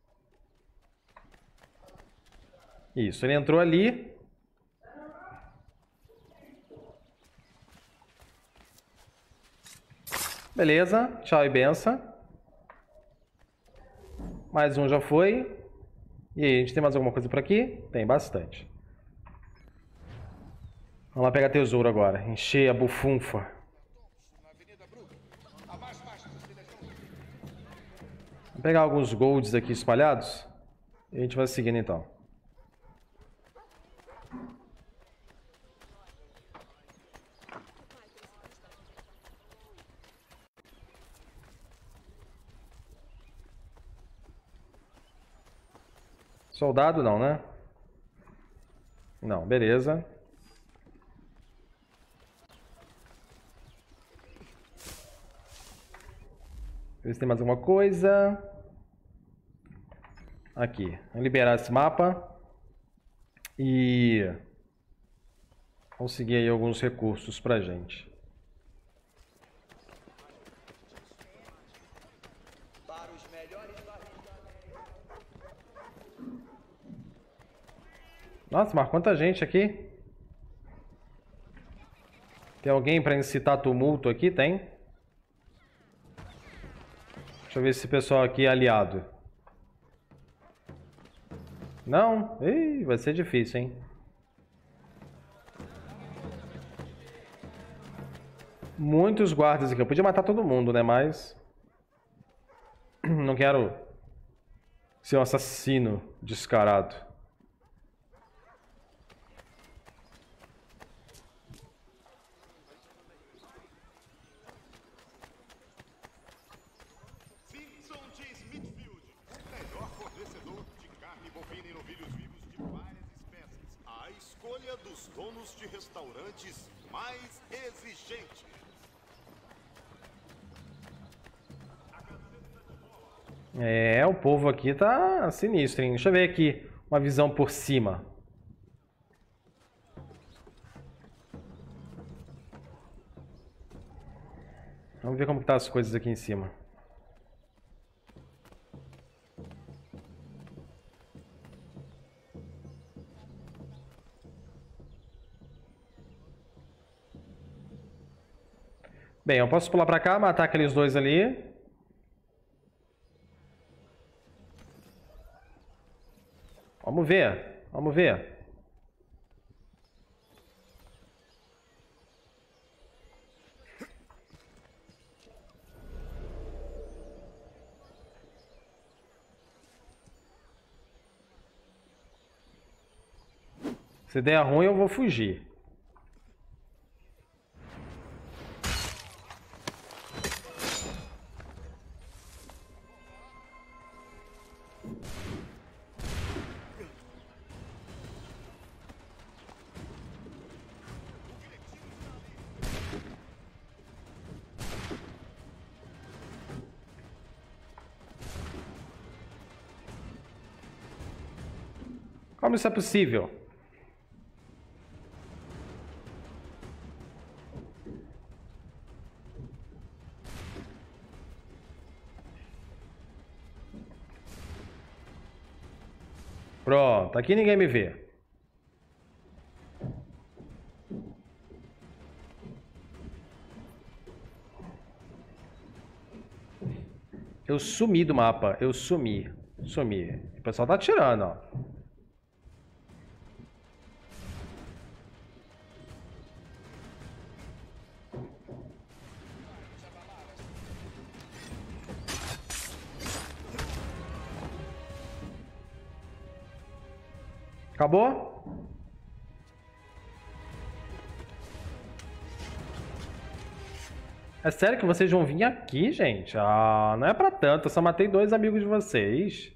Isso, ele entrou ali. Beleza, tchau e benção. Mais um já foi. E aí, a gente tem mais alguma coisa por aqui? Tem bastante. Vamos lá pegar tesouro agora. Encher a bufunfa. Vamos pegar alguns golds aqui espalhados. E a gente vai seguindo então. Soldado não, né? Não, beleza. Ver se tem mais alguma coisa. Aqui. Vamos liberar esse mapa. E conseguir aí alguns recursos pra gente. Nossa, mas quanta gente aqui. Tem alguém pra incitar tumulto aqui? Tem? Deixa eu ver se esse pessoal aqui é aliado. Não? Ih, vai ser difícil, hein? Muitos guardas aqui. Eu podia matar todo mundo, né? Mas não quero ser um assassino descarado. Dos donos de restaurantes mais exigentes. É, o povo aqui tá sinistro, hein? Deixa eu ver aqui uma visão por cima. Vamos ver como que tá as coisas aqui em cima. Bem, eu posso pular pra cá, matar aqueles dois ali. Vamos ver, vamos ver. Se der ruim, eu vou fugir. Como isso é possível? Pronto, aqui ninguém me vê. Eu sumi do mapa, eu sumi, sumi. O pessoal tá atirando, ó. Acabou? É sério que vocês vão vir aqui, gente? Ah, não é pra tanto. Eu só matei dois amigos de vocês.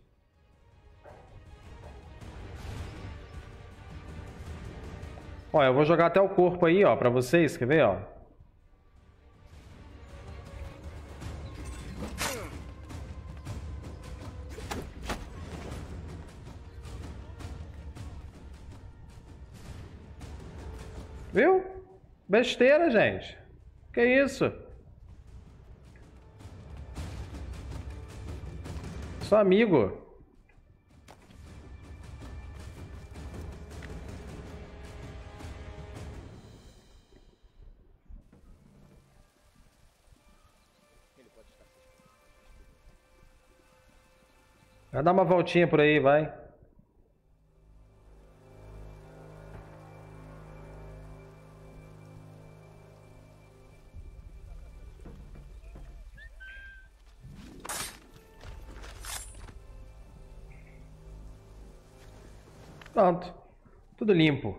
Ó, eu vou jogar até o corpo aí, ó, pra vocês. Quer ver, ó? Viu? Besteira, gente. Que isso? Sou amigo. Vai dar uma voltinha por aí, vai. Pronto. Tudo limpo.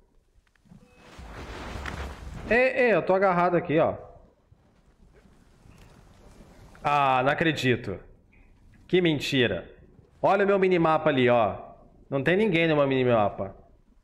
Ei, ei, eu tô agarrado aqui, ó. Ah, não acredito. Que mentira. Olha o meu minimapa ali, ó. Não tem ninguém no meu minimapa.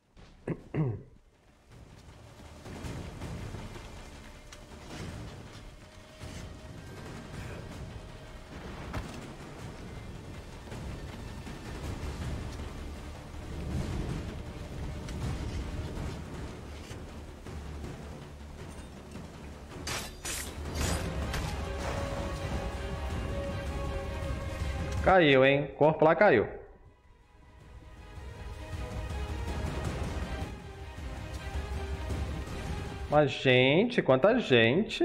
Caiu, hein? O corpo lá caiu. Mas, gente, quanta gente!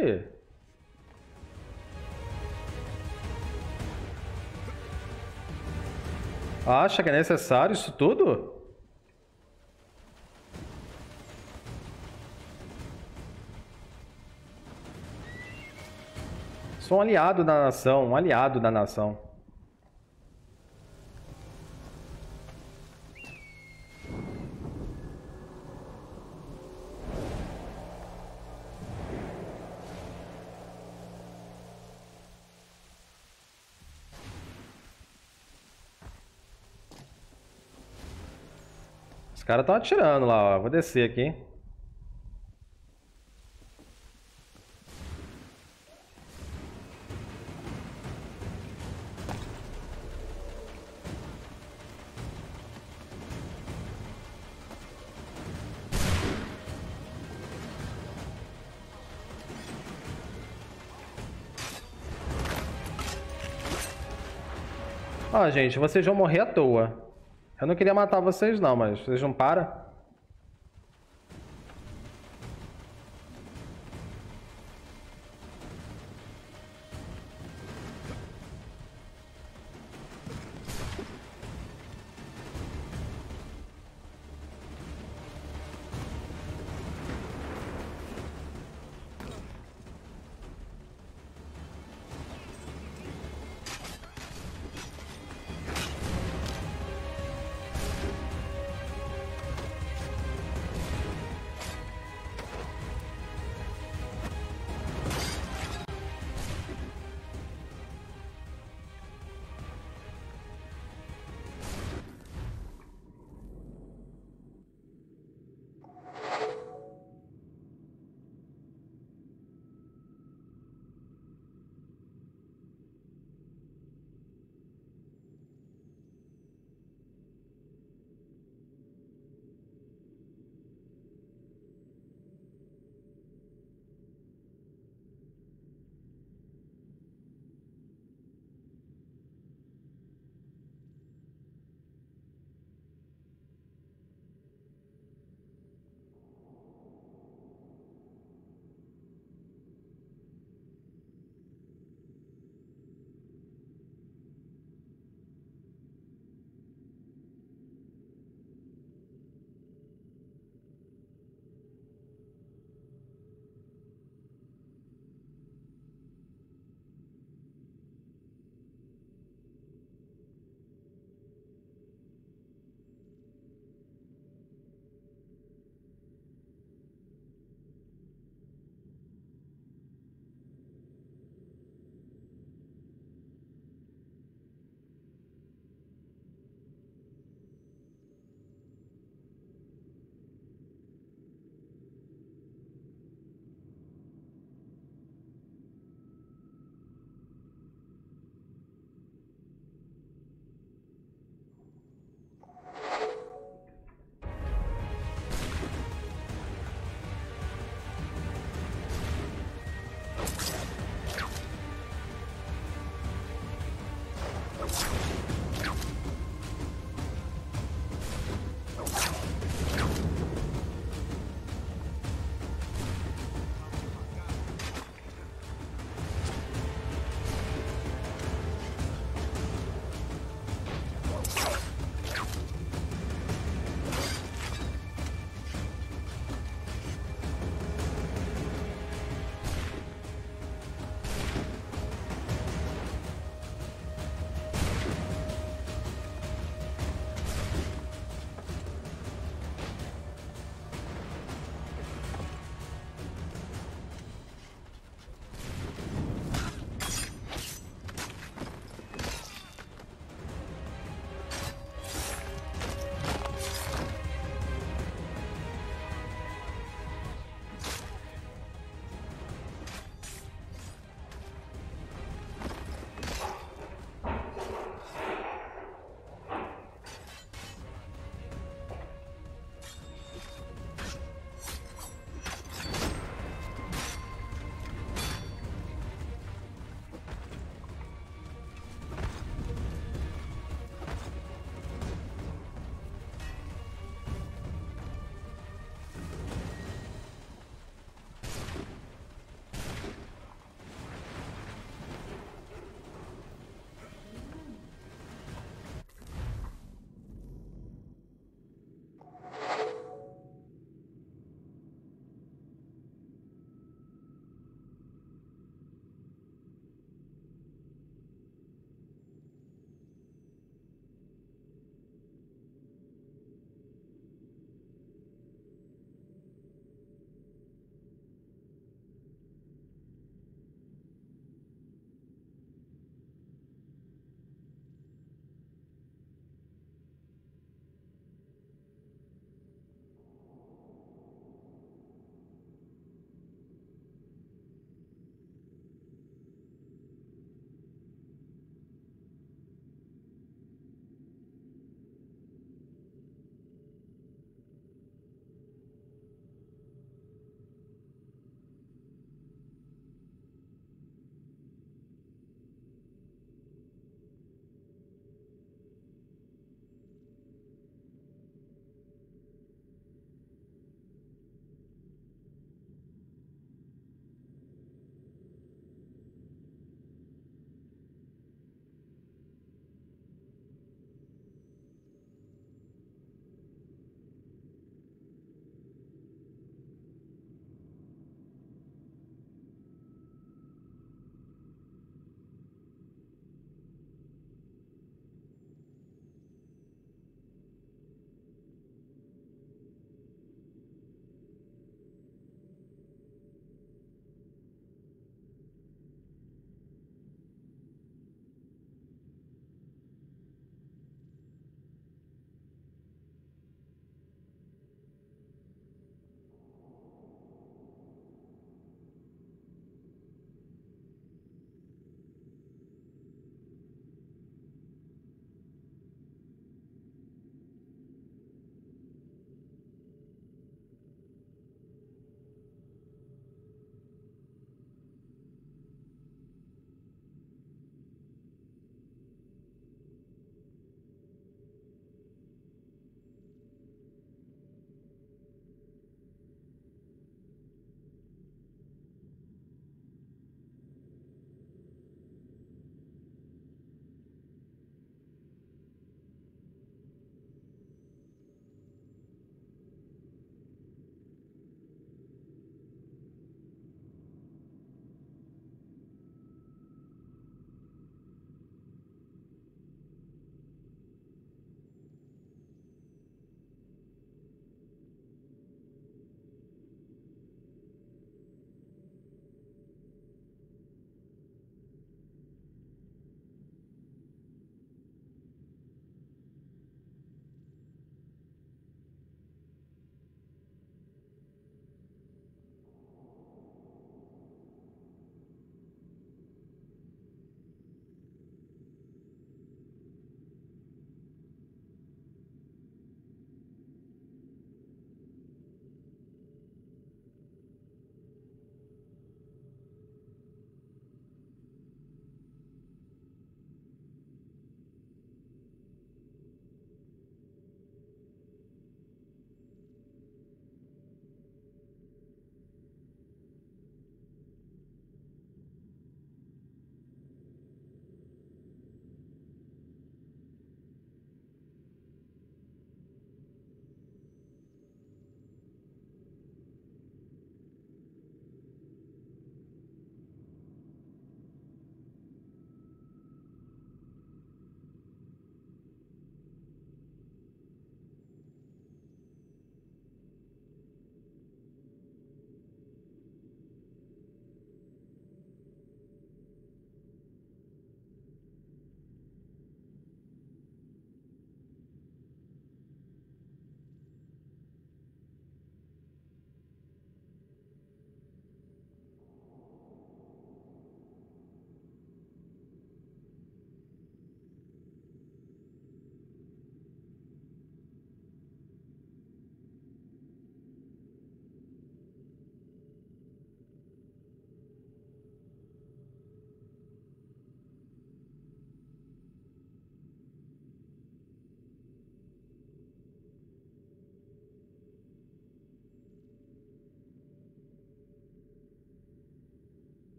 Acha que é necessário isso tudo? Sou um aliado da nação, um aliado da nação. Os caras estão atirando lá, ó. Vou descer aqui. Ah, gente, vocês vão morrer à toa. Eu não queria matar vocês não, mas vocês não param?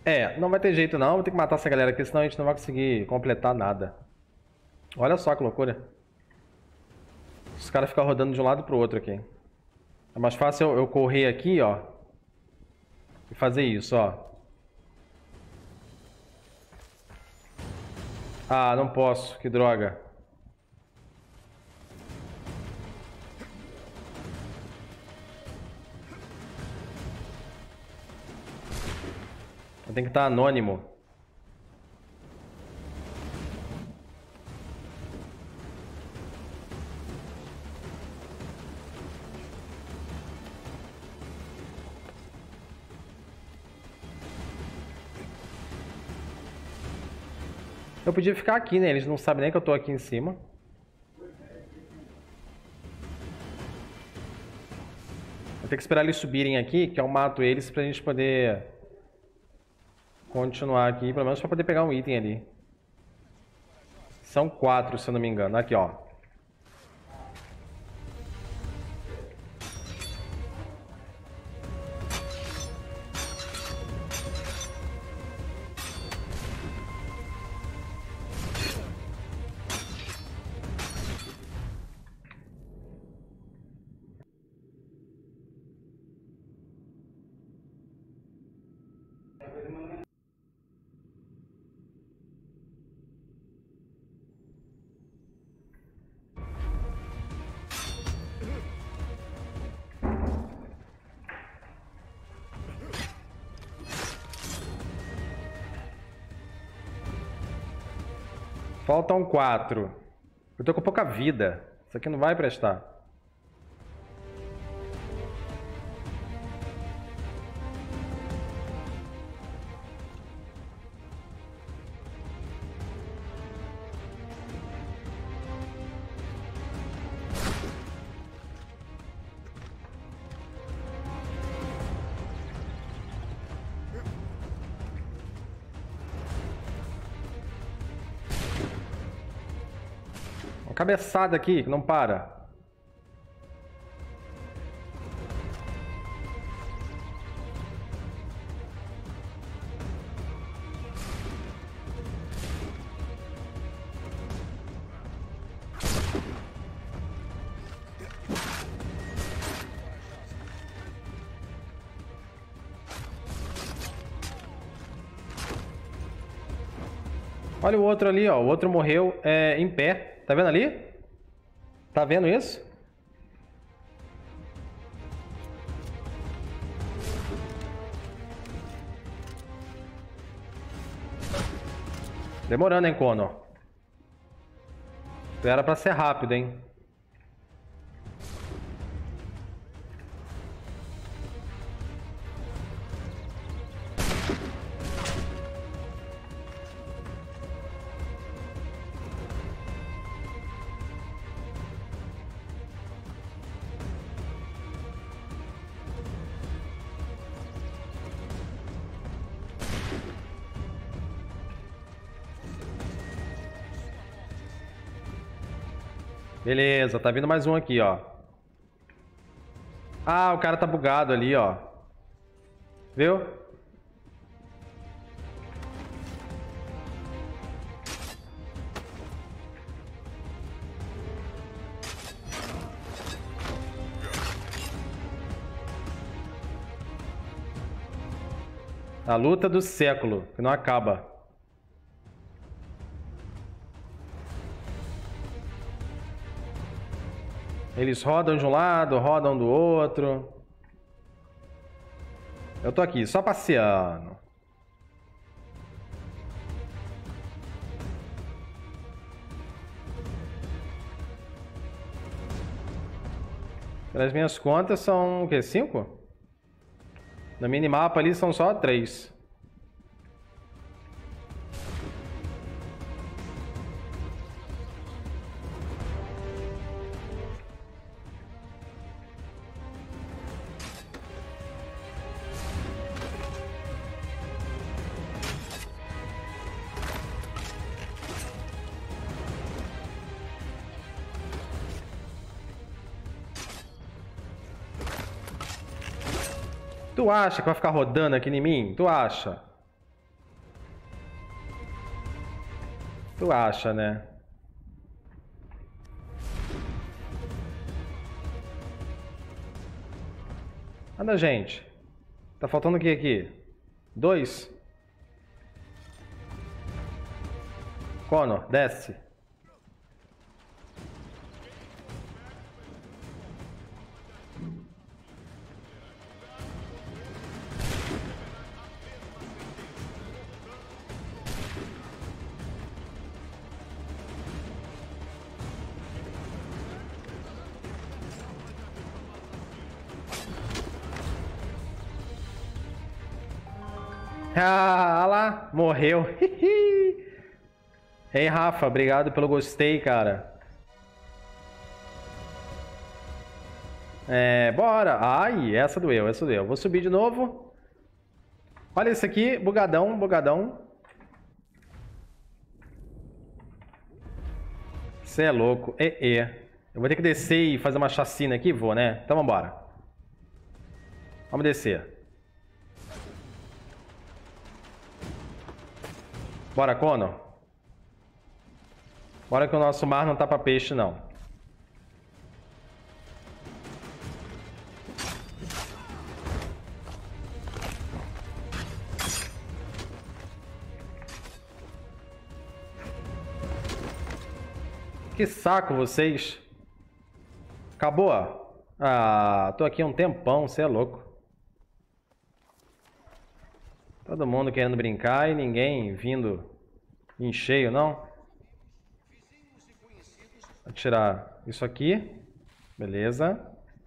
É, não vai ter jeito não. Vou ter que matar essa galera aqui, senão a gente não vai conseguir completar nada. Olha só que loucura. Os caras ficam rodando de um lado pro outro aqui. É mais fácil eu, eu correr aqui, ó. E fazer isso, ó. Ah, não posso. Que droga. Eu tenho que estar anônimo. Eu podia ficar aqui, né? Eles não sabem nem que eu tô aqui em cima. Vou ter que esperar eles subirem aqui, que eu mato eles pra gente poder continuar aqui, pelo menos pra poder pegar um item ali. São quatro, se eu não me engano. Aqui, ó. Faltam quatro. Eu tô com pouca vida. Isso aqui não vai prestar. Cabeçada aqui, que não para. Olha o outro ali, ó. O outro morreu é, em pé. Tá vendo ali? Tá vendo isso? Demorando, hein, Connor? Era pra ser rápido, hein? Beleza, tá vindo mais um aqui, ó. Ah, o cara tá bugado ali, ó. Viu? A luta do século, que não acaba. Eles rodam de um lado, rodam do outro. Eu tô aqui, só passeando. Pelas minhas contas são o quê? Cinco? No minimapa ali são só três. Tu acha que vai ficar rodando aqui em mim? Tu acha? Tu acha, né? Anda, gente. Tá faltando o que aqui? Dois. Connor, desce. Ah, lá, morreu. Ei, Rafa, obrigado pelo gostei, cara. É, bora. Ai, essa doeu, essa doeu. Vou subir de novo. Olha esse aqui, bugadão, bugadão. Você é louco. E, e. Eu vou ter que descer e fazer uma chacina aqui, vou, né? Então vambora. Vamos descer. Bora, Connor. Bora que o nosso mar não tá pra peixe, não. Que saco vocês. Acabou? Ah, tô aqui há um tempão, você é louco. Todo mundo querendo brincar e ninguém vindo em cheio, não? Vou tirar isso aqui. Beleza.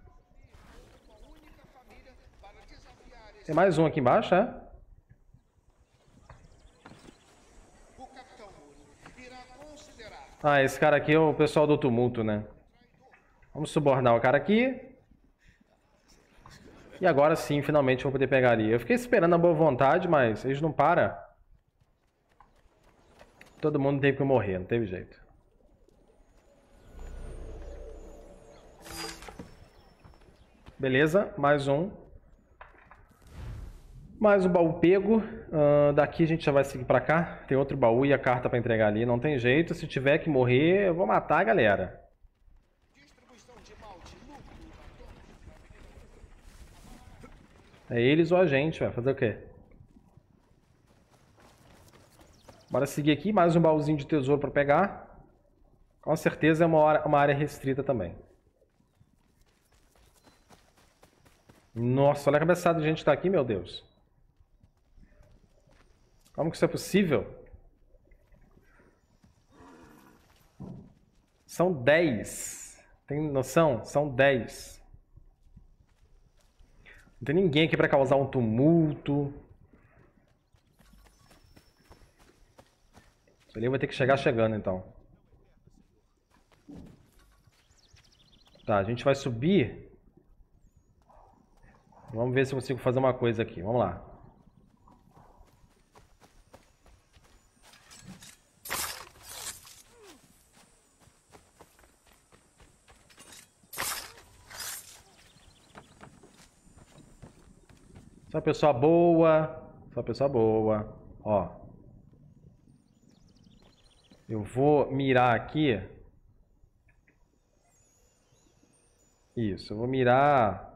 Tem mais um aqui embaixo, é? Ah, esse cara aqui é o pessoal do tumulto, né? Vamos subornar o cara aqui. E agora sim, finalmente vou poder pegar ali. Eu fiquei esperando a boa vontade, mas eles não param. Todo mundo teve que morrer, não teve jeito. Beleza, mais um. Mais um baú pego. Uh, daqui a gente já vai seguir pra cá. Tem outro baú e a carta pra entregar ali. Não tem jeito. Se tiver que morrer, eu vou matar a galera. É eles ou a gente, vai fazer o quê? Bora seguir aqui. Mais um baúzinho de tesouro pra pegar. Com certeza é uma, hora, uma área restrita também. Nossa, olha a cabeçada de gente que tá aqui, meu Deus. Como que isso é possível? São dez. Tem noção? São dez. Não tem ninguém aqui pra causar um tumulto. Isso ali vai ter que chegar chegando, então. Tá, a gente vai subir. Vamos ver se eu consigo fazer uma coisa aqui. Vamos lá. Só uma pessoa boa. Só uma pessoa boa. Ó. Eu vou mirar aqui. Isso, eu vou mirar.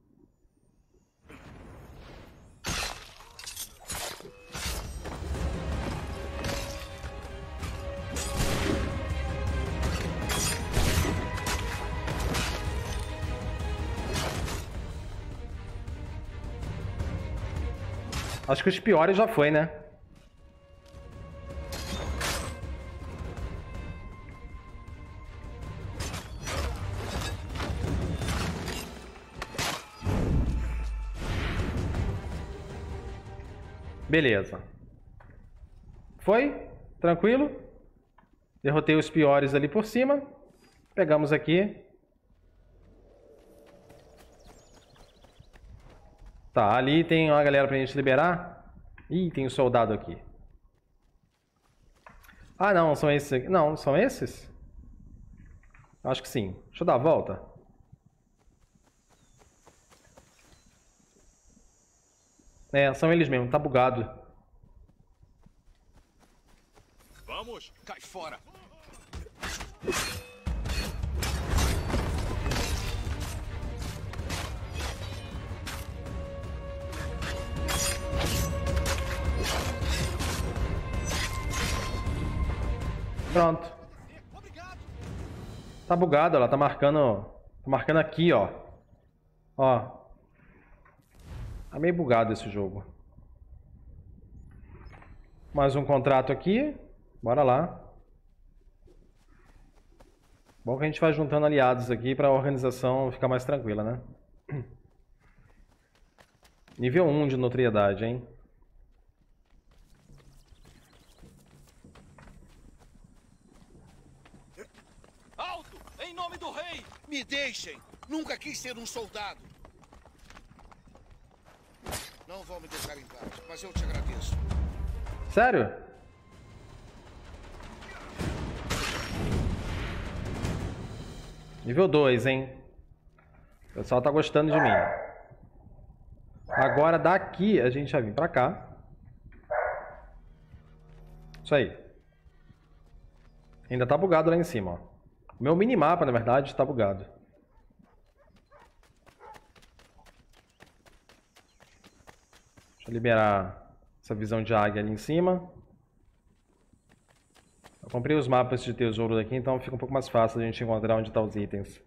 Acho que os piores já foi, né? Beleza. Foi? Tranquilo? Derrotei os piores ali por cima. Pegamos aqui. Tá, ali tem uma galera pra gente liberar. Ih, tem um soldado aqui. Ah, não, são esses aqui. Não, são esses? Acho que sim. Deixa eu dar a volta. É, são eles mesmo, tá bugado. Vamos, cai fora. Pronto. Tá bugado, ela tá marcando. Tá marcando aqui, ó. Ó. Tá meio bugado esse jogo. Mais um contrato aqui. Bora lá. Bom que a gente vai juntando aliados aqui pra organização ficar mais tranquila, né? Nível um de notoriedade, hein? Alto! Em nome do rei! Me deixem! Nunca quis ser um soldado. Não vão me deixar em paz, mas eu te agradeço. Sério? Nível dois, hein? O pessoal tá gostando de mim. Agora daqui a gente vai vir pra cá. Isso aí. Ainda tá bugado lá em cima, ó. O meu minimapa, na verdade, tá bugado. Deixa eu liberar essa visão de águia ali em cima. Eu comprei os mapas de tesouro daqui, então fica um pouco mais fácil a gente encontrar onde estão os itens.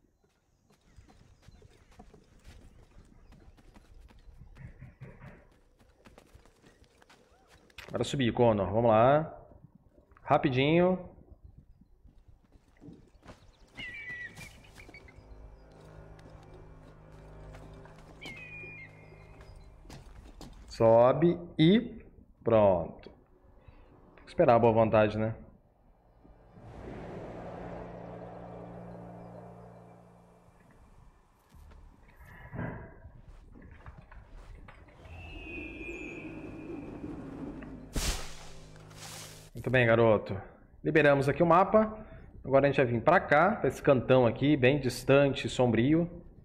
Bora subir, Connor. Vamos lá. Rapidinho. Sobe e pronto. Tem que esperar a boa vontade, né? Muito bem, garoto. Liberamos aqui o mapa. Agora a gente vai vir pra cá, pra esse cantão aqui, bem distante, sombrio.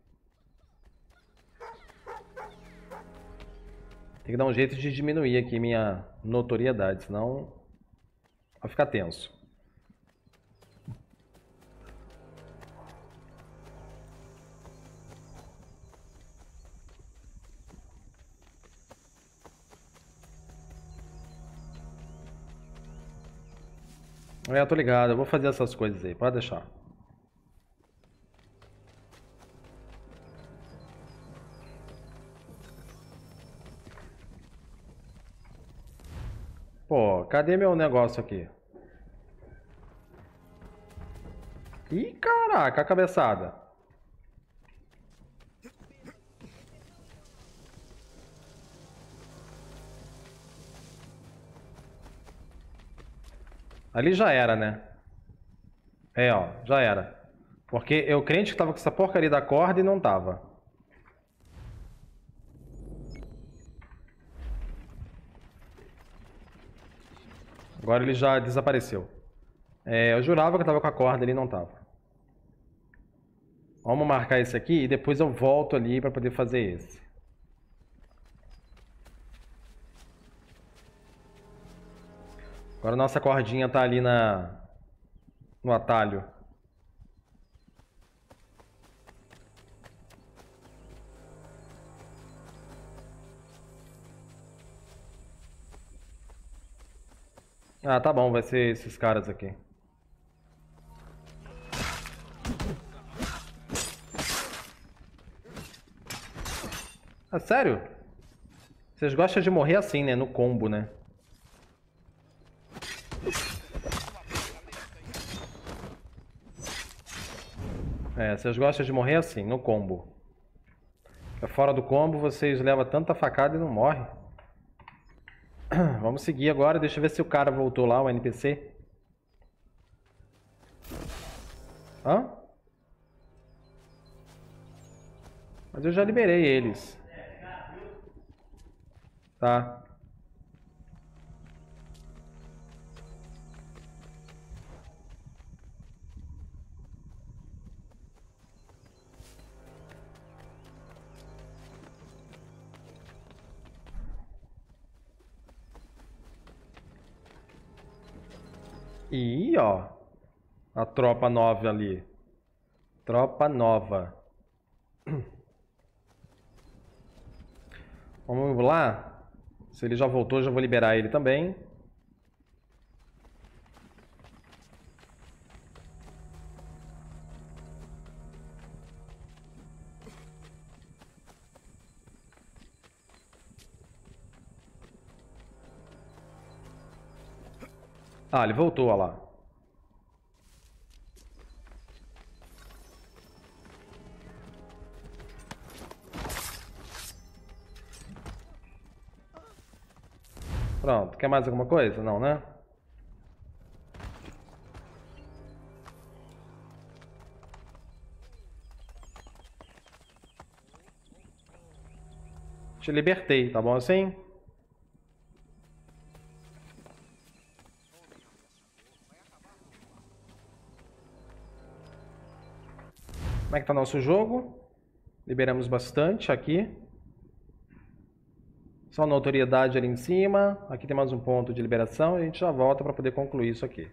Tem que dar um jeito de diminuir aqui minha notoriedade, senão vai ficar tenso. É, eu tô ligado, eu vou fazer essas coisas aí, pode deixar. Pô, cadê meu negócio aqui? Ih, caraca, a cabeçada. Ali já era, né? É, ó, já era. Porque eu crente que tava com essa porcaria da corda e não tava. Agora ele já desapareceu. É, eu jurava que eu tava com a corda ali e não tava. Vamos marcar esse aqui e depois eu volto ali para poder fazer esse. Agora a nossa cordinha tá ali na no atalho. Ah, tá bom, vai ser esses caras aqui. Ah, sério? Vocês gostam de morrer assim, né? No combo, né? É, vocês gostam de morrer assim, no combo. Fora do combo, vocês levam tanta facada e não morrem. Vamos seguir agora, deixa eu ver se o cara voltou lá, o N P C. Hã? Mas eu já liberei eles. Tá. E ó, a tropa nova ali. Tropa nova. Vamos lá. Se ele já voltou, já vou liberar ele também. Ah, ele voltou, olha lá. Pronto, quer mais alguma coisa? Não, né? Te libertei, tá bom assim? Como é que tá nosso jogo? Liberamos bastante aqui. Só na autoridade ali em cima. Aqui tem mais um ponto de liberação e a gente já volta para poder concluir isso aqui.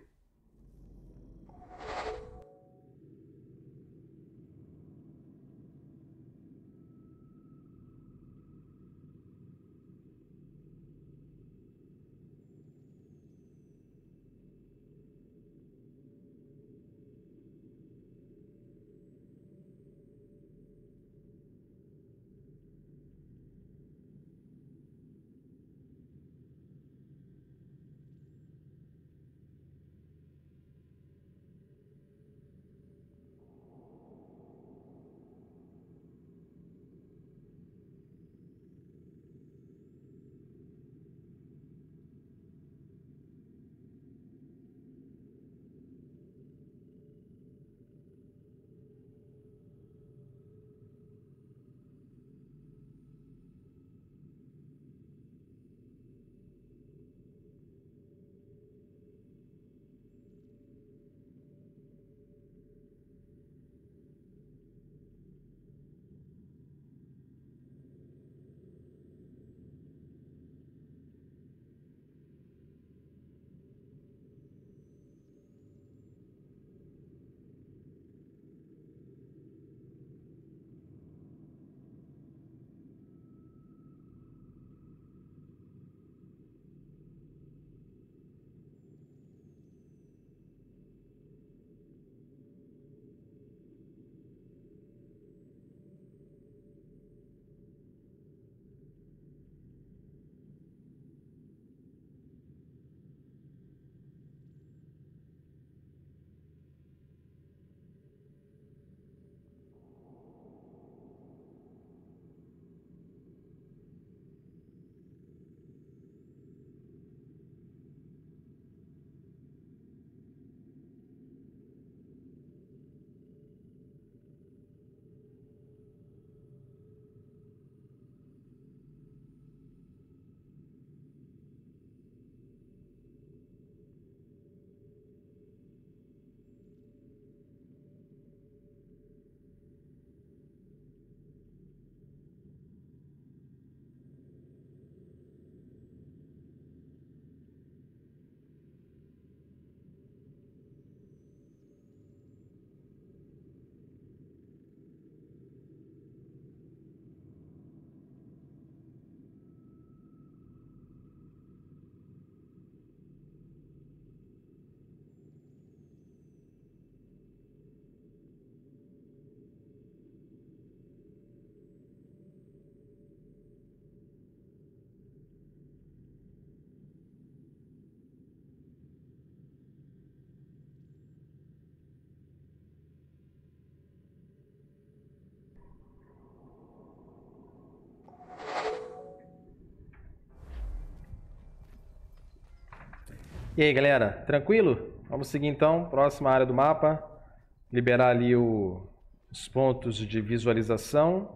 E aí, galera, tranquilo? Vamos seguir então, próxima área do mapa. Liberar ali o, os pontos de visualização.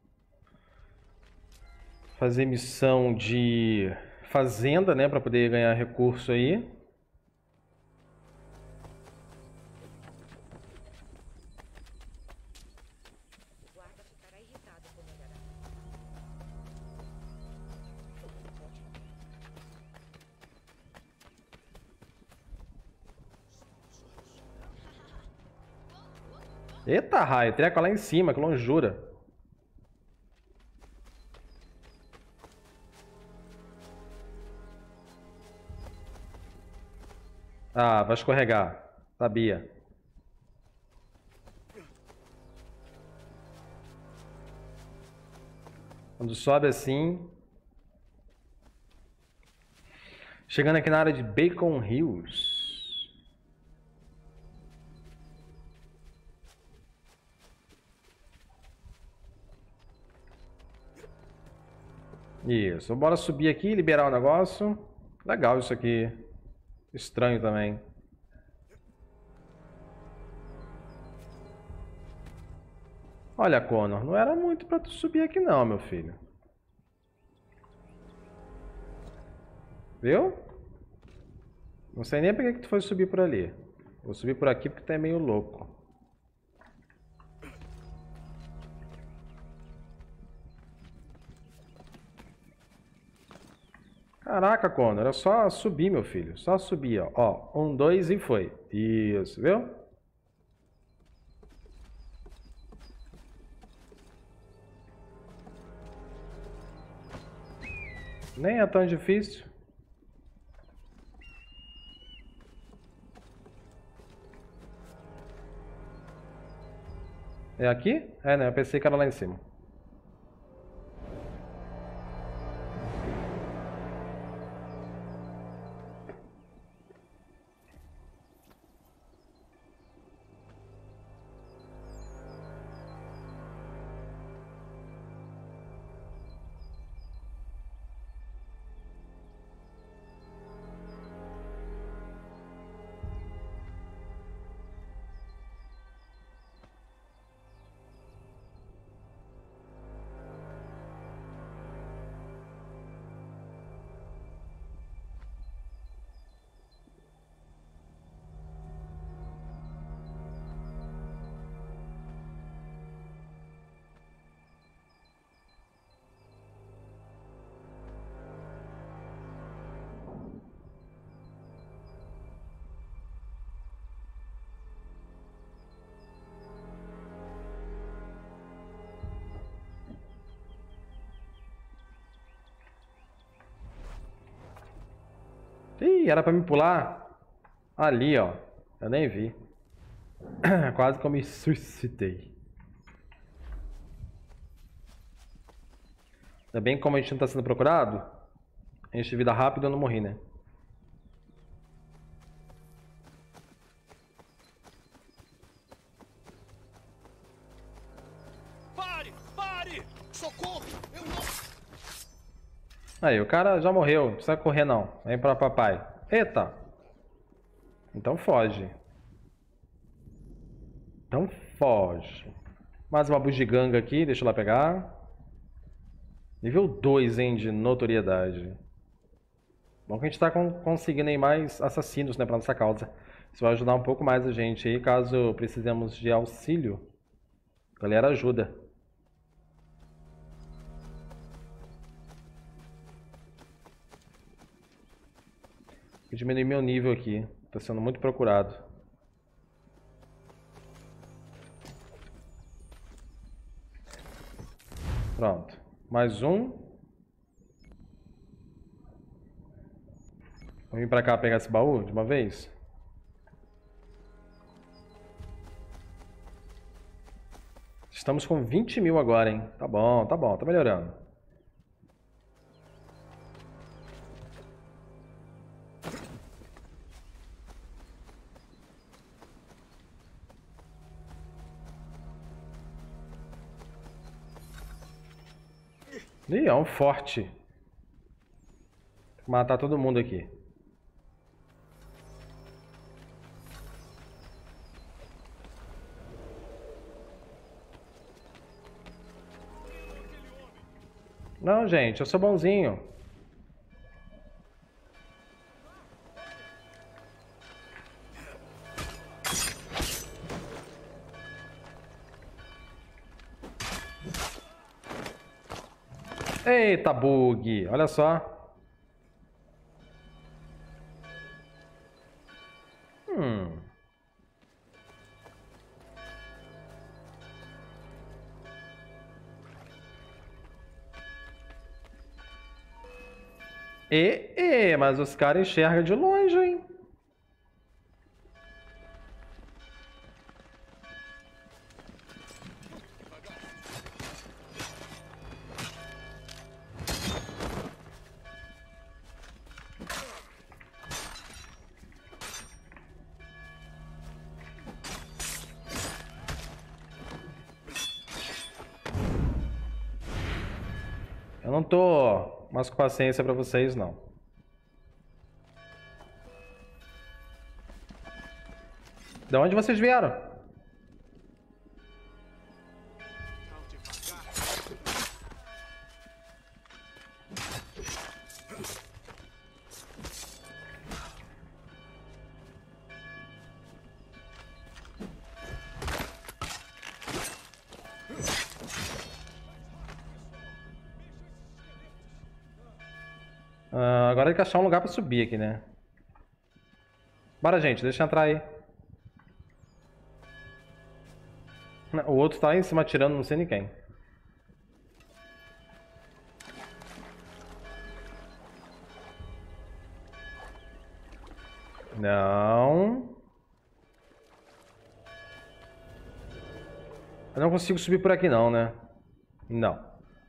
Fazer missão de fazenda, né, para poder ganhar recurso aí. Eita, raio. Treco lá em cima, que lonjura. Ah, vai escorregar. Sabia. Quando sobe assim... Chegando aqui na área de Bacon Hills. Isso, bora subir aqui e liberar o negócio. Legal isso aqui. Estranho também. Olha, Connor, não era muito pra tu subir aqui não, meu filho. Viu? Não sei nem por que tu foi subir por ali. Vou subir por aqui porque tu é meio louco. Caraca, Connor, era só subir, meu filho. Só subir, ó. Ó, um, dois e foi. Isso, viu? Nem é tão difícil. É aqui? É, né? Eu pensei que era lá em cima. Ih, era pra me pular ali, ó. Eu nem vi. Quase que eu me suicidei. Ainda bem que como a gente não tá sendo procurado, a gente de vida rápida eu não morri, né? Pare! Pare! Socorro! Eu não... Aí, o cara já morreu. Não precisa correr, não. Vem pra papai. Eita! Então foge. Então foge. Mais uma bugiganga aqui. Deixa eu lá pegar. Nível dois, hein, de notoriedade. Bom que a gente tá com, conseguindo aí mais assassinos, né, pra nossa causa. Isso vai ajudar um pouco mais a gente aí, caso precisemos de auxílio. A galera ajuda. Vou diminuir meu nível aqui. Tá sendo muito procurado. Pronto. Mais um. Vou vir pra cá pegar esse baú de uma vez. Estamos com vinte mil agora, hein? Tá bom, tá bom, tá melhorando. Ih, é um forte. Tem que matar todo mundo aqui. Não, gente, eu sou bonzinho. Eita, bug! Olha só. Hum. E, e, mas os caras enxergam de longe, hein? Eu não tô mais com paciência pra vocês, não. De onde vocês vieram? Ah, agora tem que achar um lugar pra subir aqui, né? Bora, gente, deixa eu entrar aí. O outro tá aí em cima atirando, não sei nem quem. Não. Eu não consigo subir por aqui não, né? Não.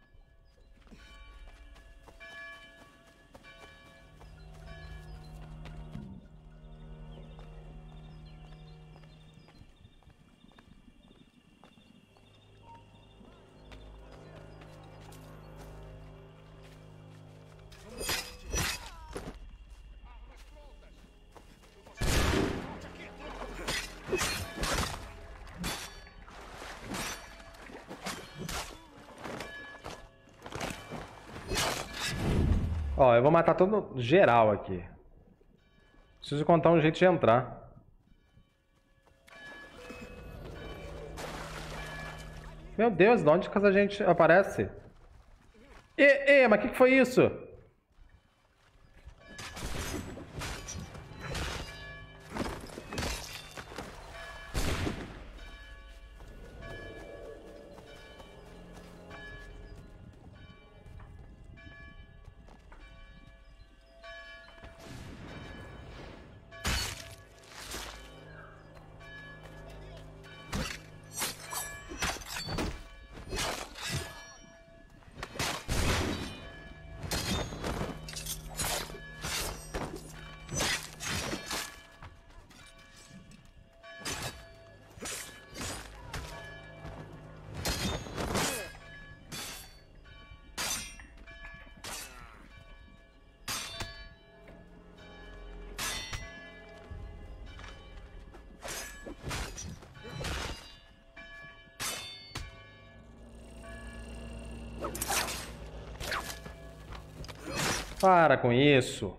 Ó, eu vou matar todo geral aqui. Preciso contar um jeito de entrar. Meu Deus, de onde que essa gente aparece? E, e, mas o que, que foi isso? Para com isso.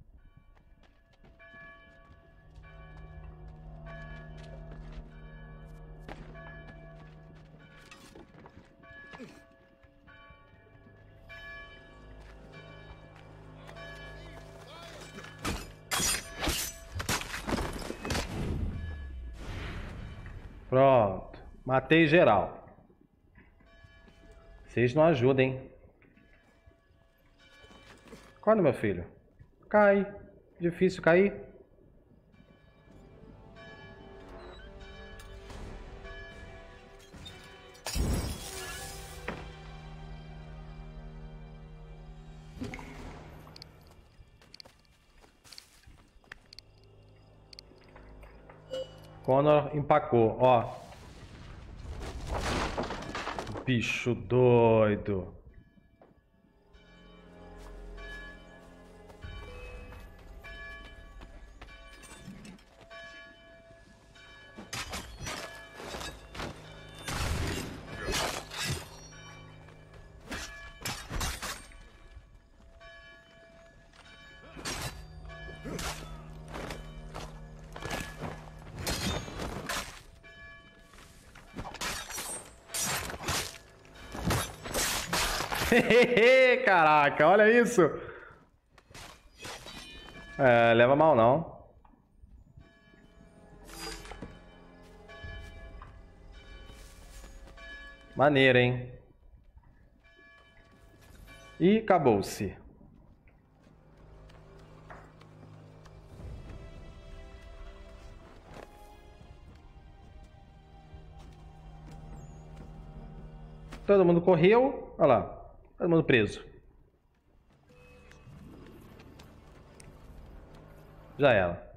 Pronto. Matei geral. Vocês não ajudam, hein? Quando, meu filho? Cai. Difícil cair. Connor empacou, ó. Bicho doido. Caraca, olha isso. É, leva mal não. Maneiro, hein? E acabou-se. Todo mundo correu. Olha lá. Todo mundo preso. Já era.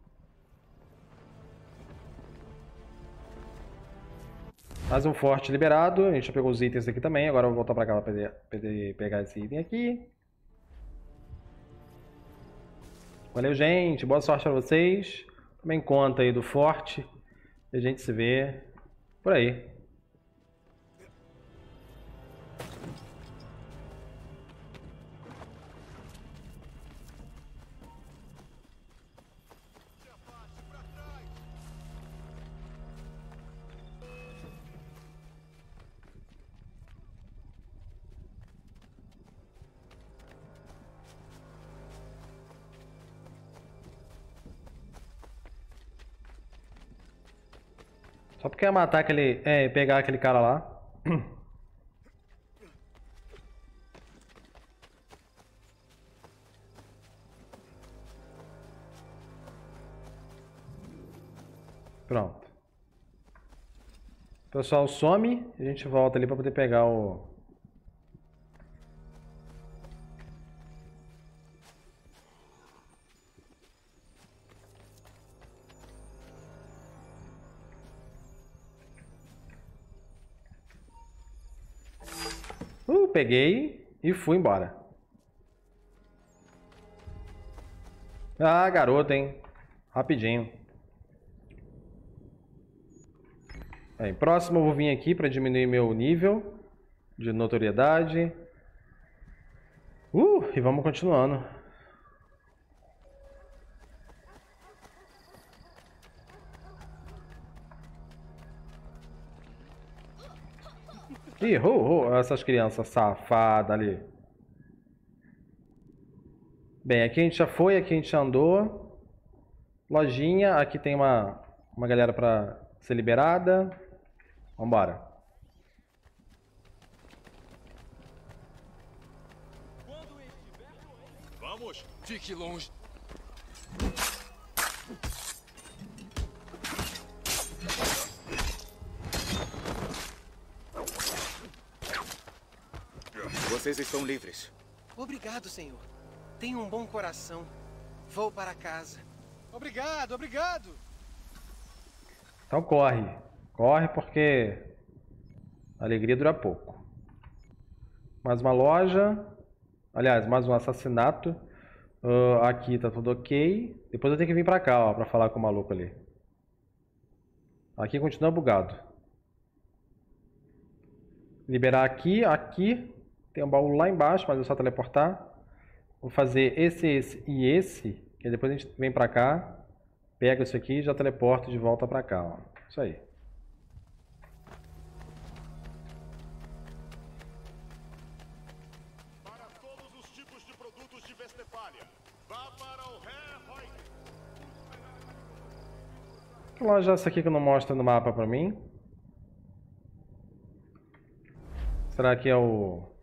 Mais um forte liberado. A gente já pegou os itens aqui também. Agora eu vou voltar pra cá pra poder pegar esse item aqui. Valeu, gente. Boa sorte pra vocês. Tomem conta aí do forte. E a gente se vê por aí. Só porque ia matar aquele... É, pegar aquele cara lá. Pronto. O pessoal some e a gente volta ali pra poder pegar o... Uh, peguei e fui embora. Ah, garoto, hein? Rapidinho. Aí, próximo eu vou vir aqui para diminuir meu nível de notoriedade. Uh, e vamos continuando. Ih, oh, oh, essas crianças safadas ali. Bem, aqui a gente já foi, aqui a gente andou. Lojinha, aqui tem uma, uma galera pra ser liberada. Vambora. Vamos, fique longe. Vocês estão livres. Obrigado, senhor. Tenho um bom coração. Vou para casa. Obrigado, obrigado. Então corre. Corre porque a alegria dura pouco. Mais uma loja. Aliás, mais um assassinato. Uh, aqui tá tudo ok. Depois eu tenho que vir pra cá, ó, pra falar com o maluco ali. Aqui continua bugado. Liberar aqui, aqui. Tem um baú lá embaixo, mas é só teleportar. Vou fazer esse, esse e esse. Que depois a gente vem pra cá. Pega isso aqui e já teleporta de volta pra cá, ó. Isso aí. Para todos os tipos de produtos de Vestefália, vá para o Herr Reuter. Que loja é essa aqui que não mostra no mapa pra mim? Será que é o...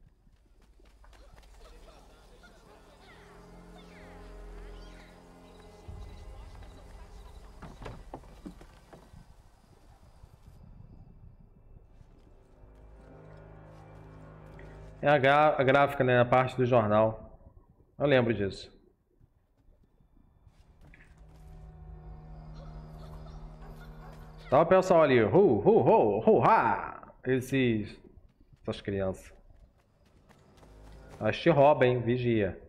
É a, gra a gráfica, né? A parte do jornal. Eu lembro disso. Tá o pessoal ali. Hu, hu, hu, hu, ha! Esses... Essas crianças. Acho que rouba, hein? Vigia.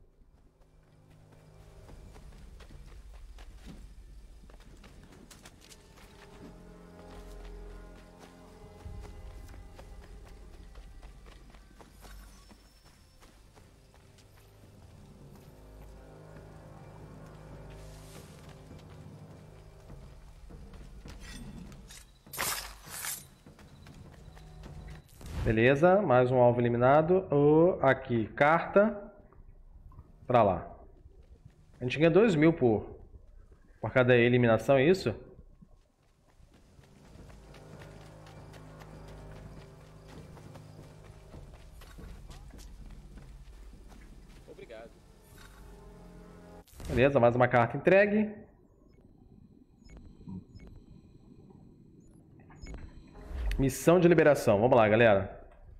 Beleza, mais um alvo eliminado. Oh, aqui, carta. Pra lá. A gente ganha dois mil por, por cada eliminação, é isso? Obrigado. Beleza, mais uma carta entregue. Missão de liberação. Vamos lá, galera.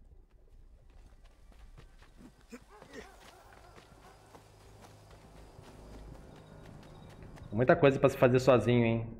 Muita coisa pra se fazer sozinho, hein?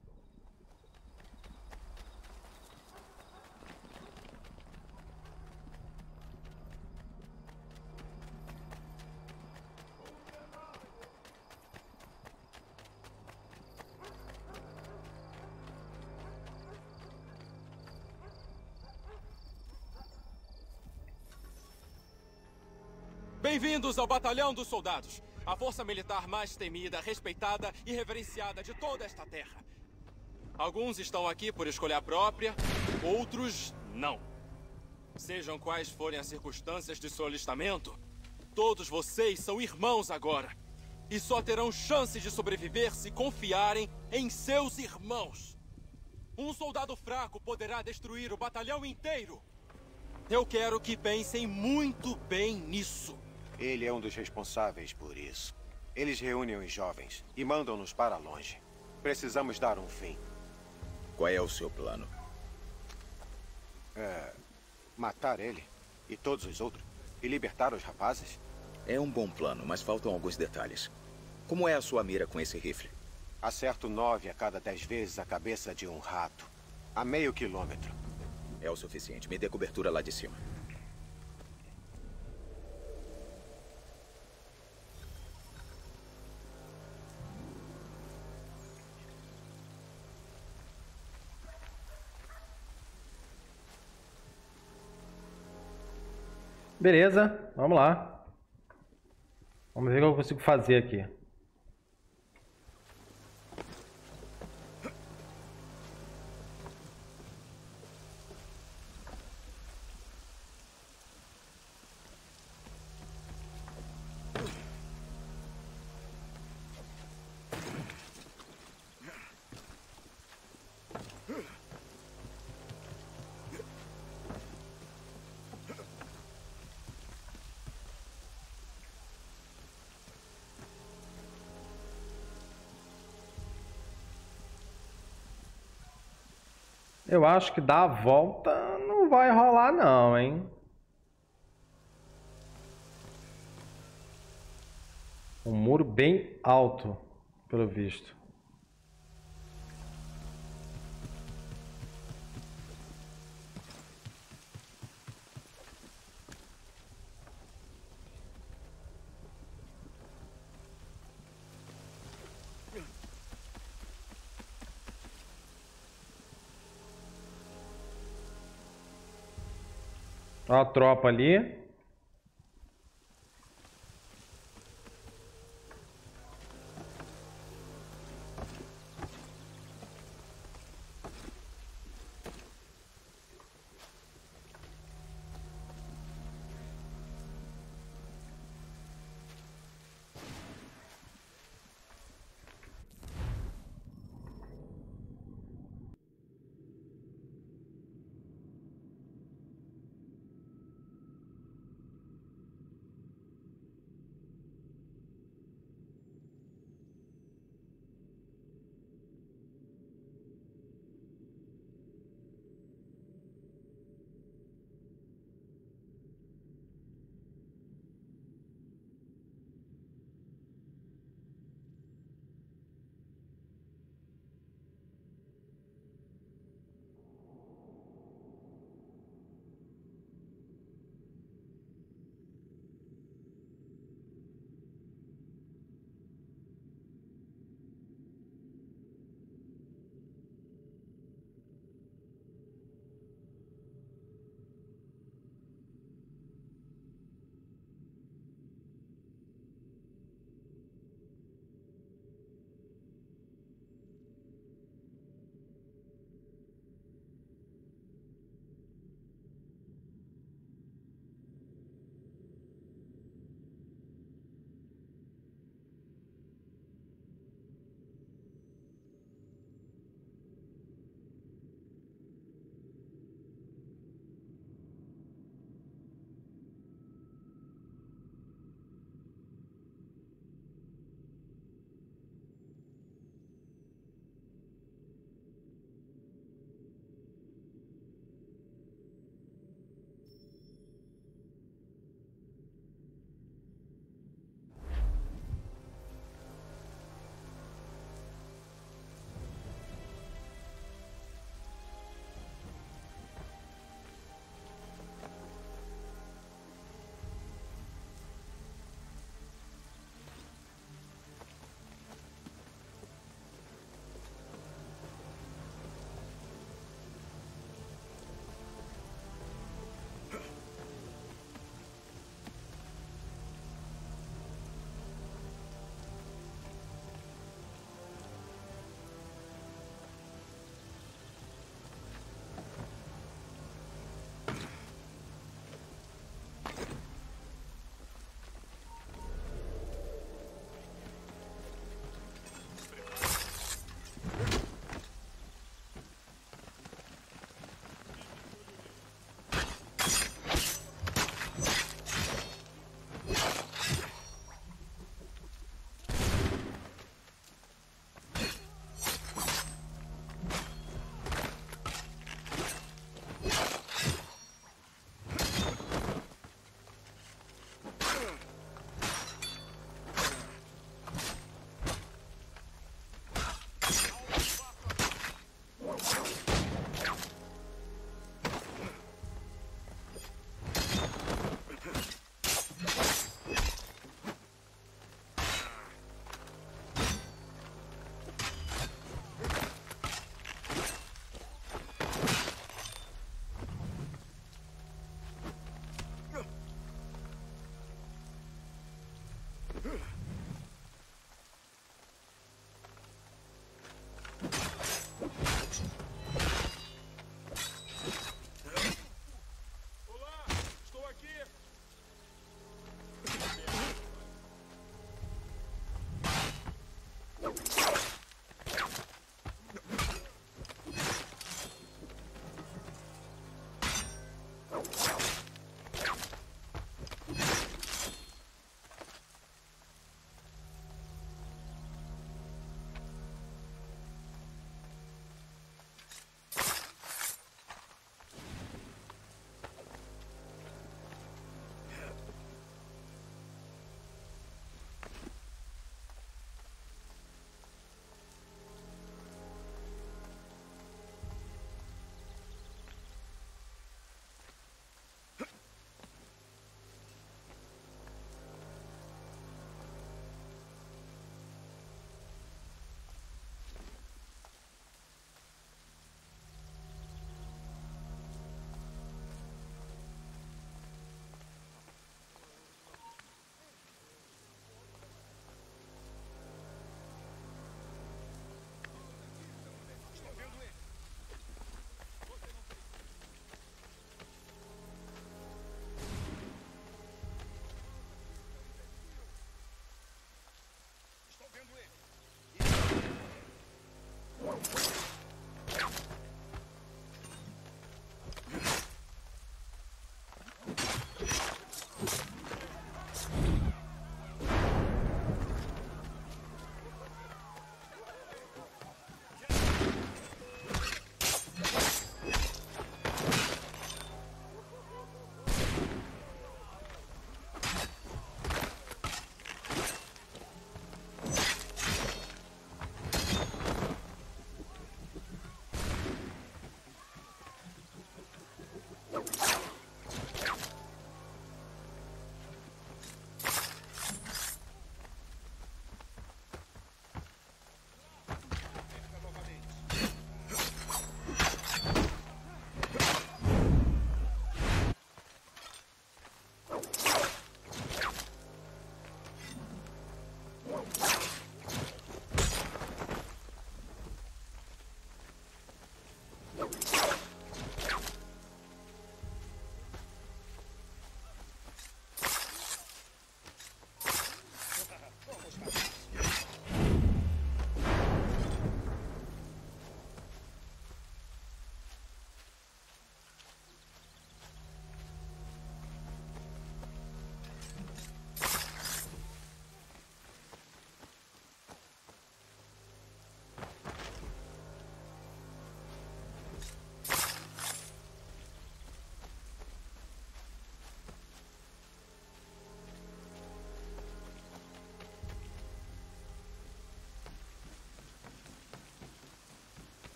Bem-vindos ao Batalhão dos Soldados, a força militar mais temida, respeitada e reverenciada de toda esta terra. Alguns estão aqui por escolha própria, outros não. Sejam quais forem as circunstâncias de seu alistamento, todos vocês são irmãos agora. E só terão chance de sobreviver se confiarem em seus irmãos. Um soldado fraco poderá destruir o batalhão inteiro. Eu quero que pensem muito bem nisso. Ele é um dos responsáveis por isso. Eles reúnem os jovens e mandam-nos para longe. Precisamos dar um fim. Qual é o seu plano? É... matar ele e todos os outros e libertar os rapazes? É um bom plano, mas faltam alguns detalhes. Como é a sua mira com esse rifle? Acerto nove a cada dez vezes a cabeça de um rato. A meio quilômetro. É o suficiente. Me dê cobertura lá de cima. Beleza, vamos lá. Vamos ver o que eu consigo fazer aqui. Eu acho que dar a volta não vai rolar não, hein? Um muro bem alto, pelo visto. Olha a tropa ali.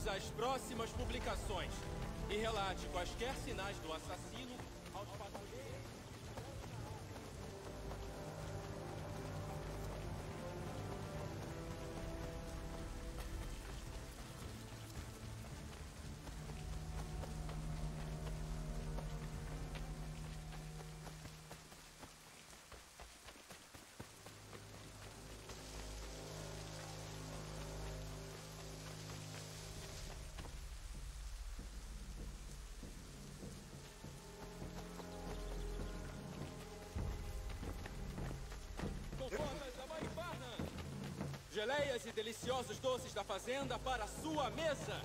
atentos às próximas publicações e relate quaisquer sinais do assassino aos patrulheiros. Geleias e deliciosos doces da fazenda para a sua mesa.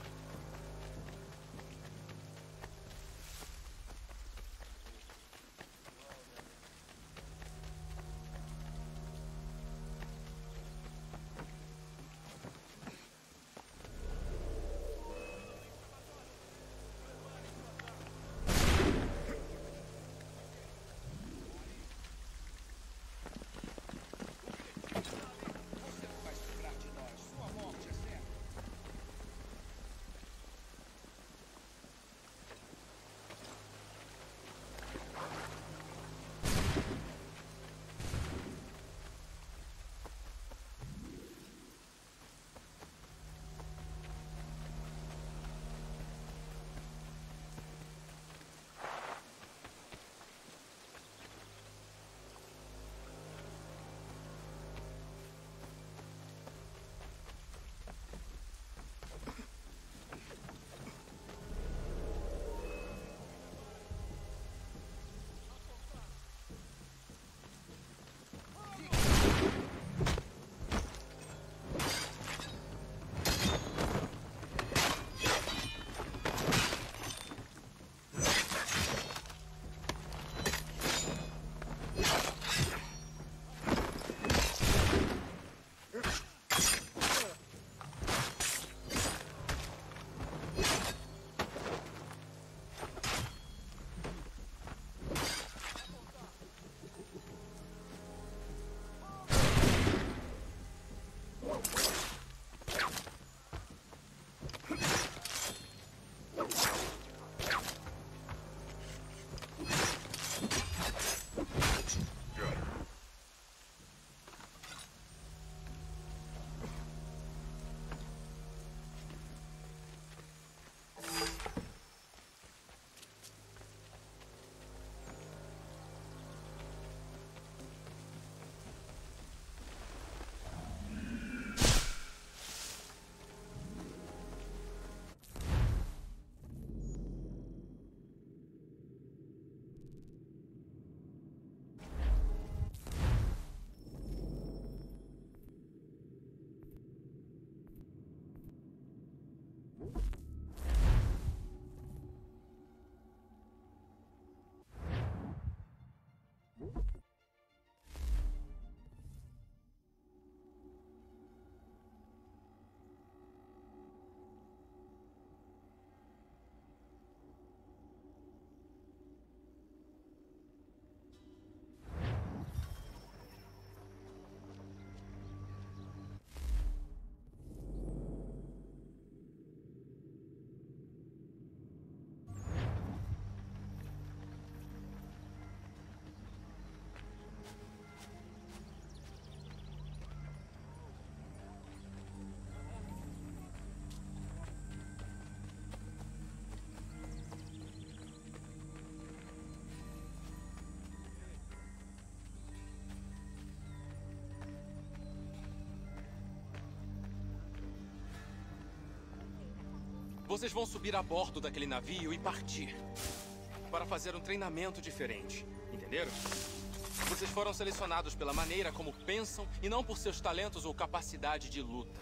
Vocês vão subir a bordo daquele navio e partir para fazer um treinamento diferente, entenderam? Vocês foram selecionados pela maneira como pensam e não por seus talentos ou capacidade de luta.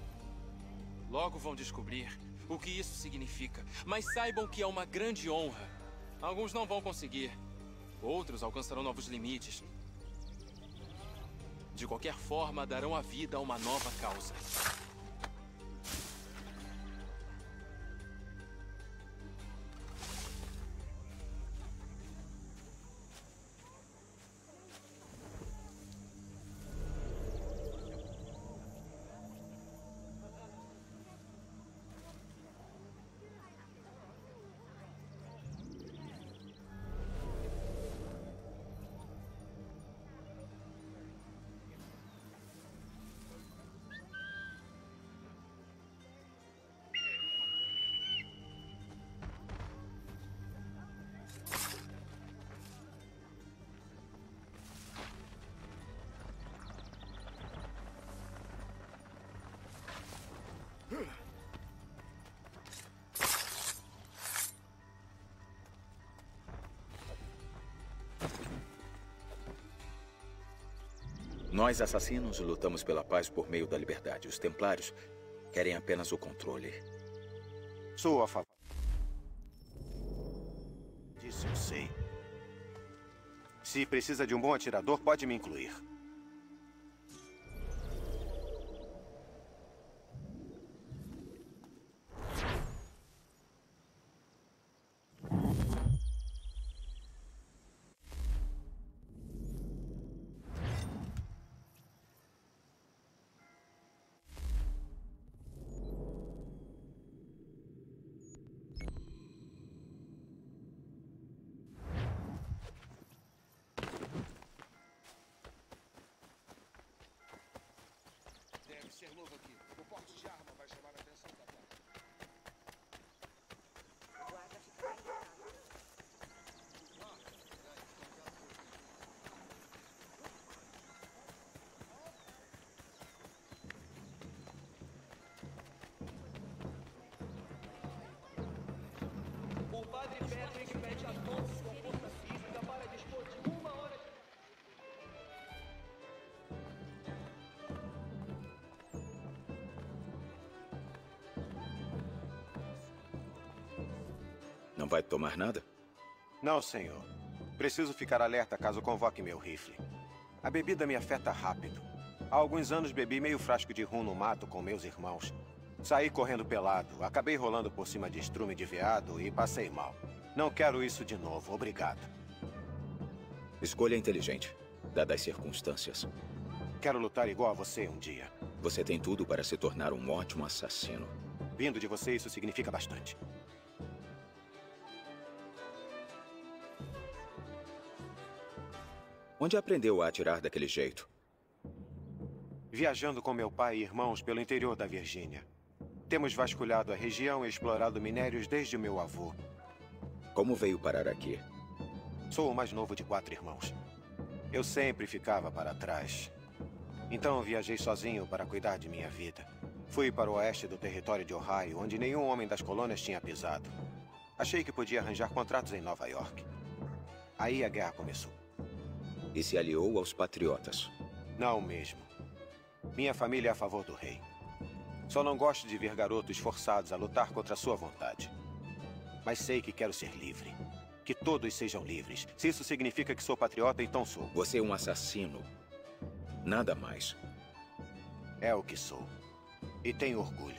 Logo vão descobrir o que isso significa, mas saibam que é uma grande honra. Alguns não vão conseguir, outros alcançarão novos limites. De qualquer forma, darão a vida a uma nova causa. Nós, assassinos, lutamos pela paz por meio da liberdade. Os templários querem apenas o controle. Sou a favor. Disso eu sei. Se precisa de um bom atirador, pode me incluir. Deve ser novo aqui. O porte de arma vai chamar a atenção da placa. O guarda ficará irritado. O padre Patrick pede a todos com força física para dispor de uma hora de... Não vai tomar nada? Não, senhor. Preciso ficar alerta caso convoque meu rifle. A bebida me afeta rápido. Há alguns anos bebi meio frasco de rum no mato com meus irmãos. Saí correndo pelado, acabei rolando por cima de estrume de veado e passei mal. Não quero isso de novo, obrigado. Escolha inteligente, dadas as circunstâncias. Quero lutar igual a você um dia. Você tem tudo para se tornar um ótimo assassino. Vindo de você, isso significa bastante. Onde aprendeu a atirar daquele jeito? Viajando com meu pai e irmãos pelo interior da Virgínia. Temos vasculhado a região e explorado minérios desde o meu avô. Como veio parar aqui? Sou o mais novo de quatro irmãos. Eu sempre ficava para trás. Então viajei sozinho para cuidar de minha vida. Fui para o oeste do território de Ohio, onde nenhum homem das colônias tinha pisado. Achei que podia arranjar contratos em Nova York. Aí a guerra começou. E se aliou aos patriotas? Não mesmo. Minha família é a favor do rei. Só não gosto de ver garotos forçados a lutar contra a sua vontade. Mas sei que quero ser livre. Que todos sejam livres. Se isso significa que sou patriota, então sou. Você é um assassino. Nada mais. É o que sou. E tenho orgulho.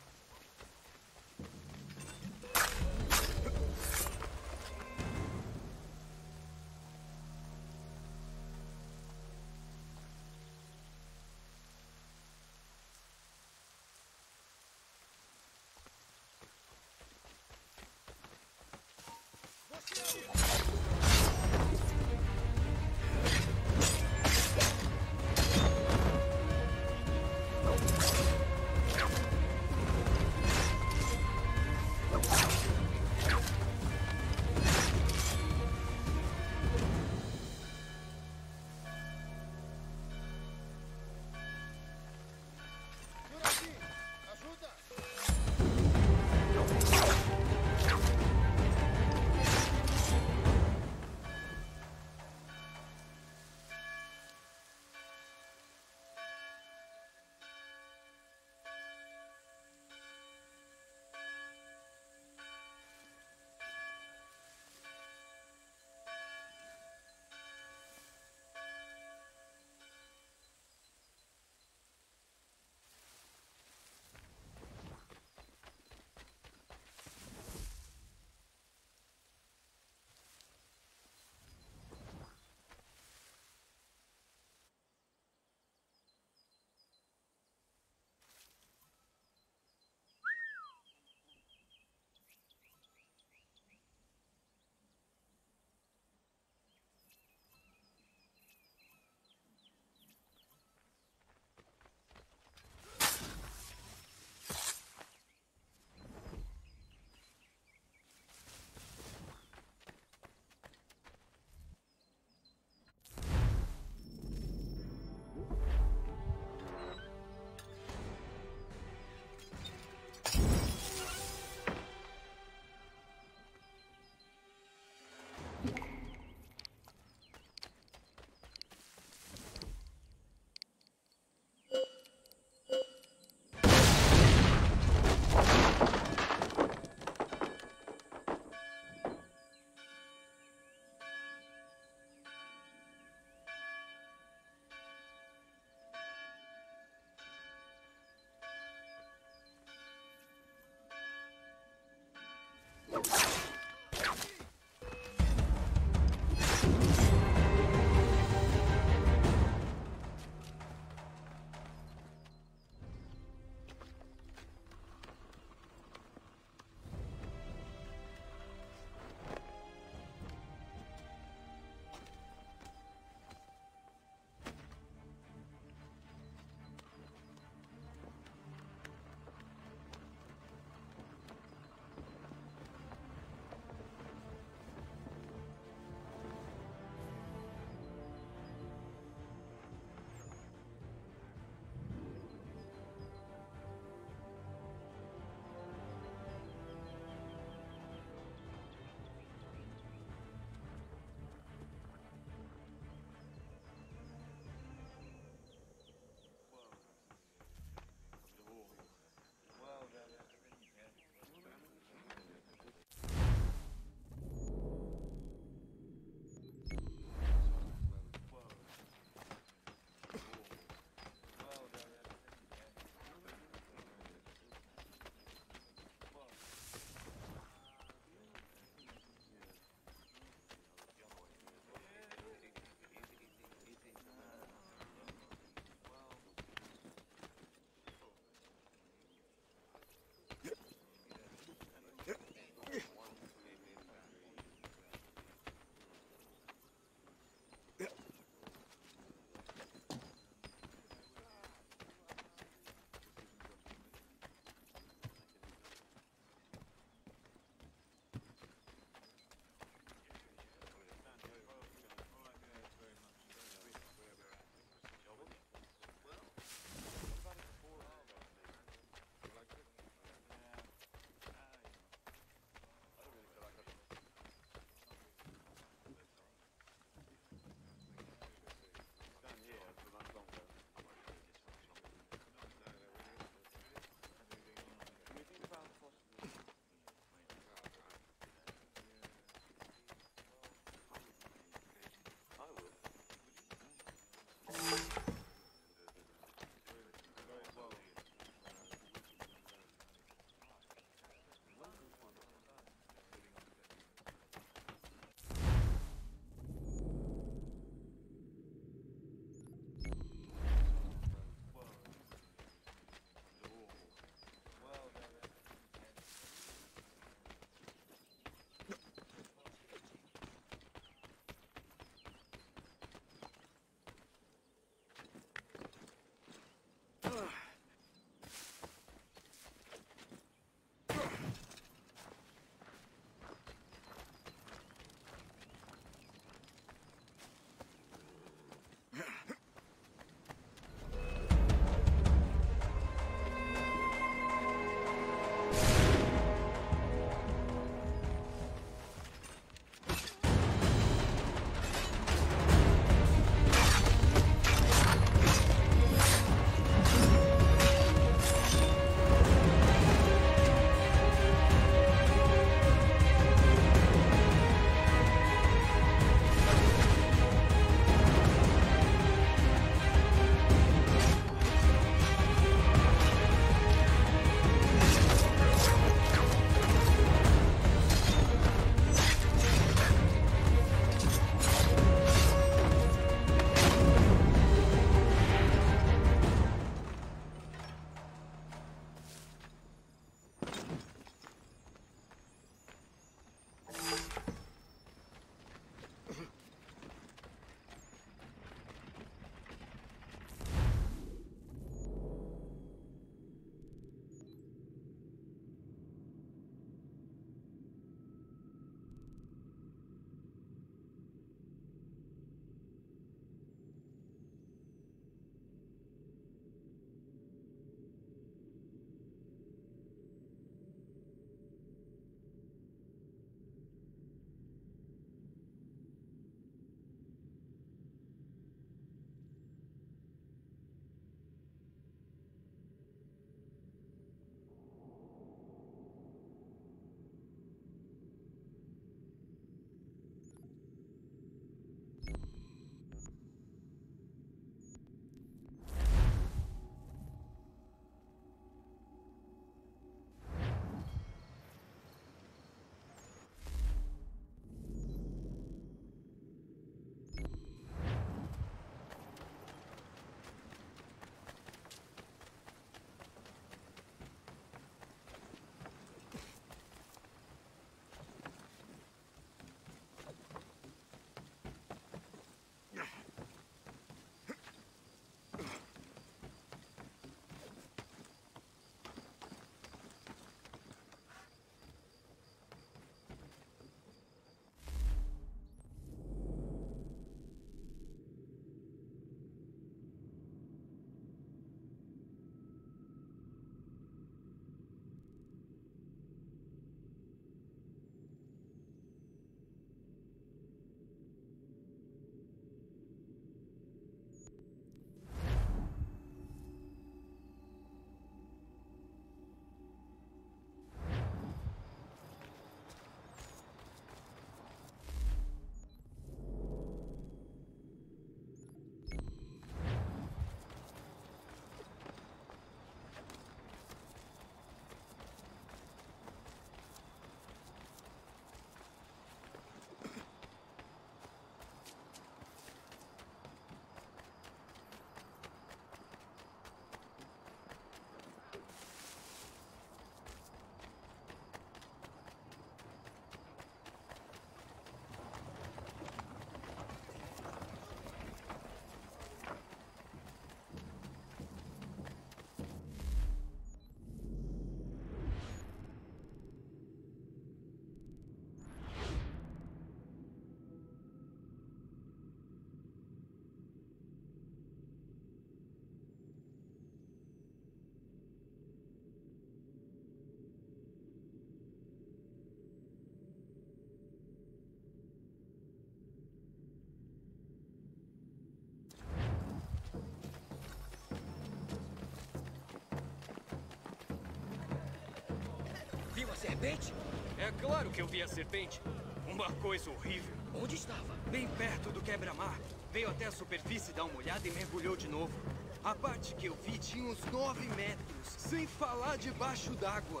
serpente? É claro que eu vi a serpente. Uma coisa horrível. Onde estava? Bem perto do quebra-mar. Veio até a superfície dar uma olhada e mergulhou de novo. A parte que eu vi tinha uns nove metros, sem falar debaixo d'água.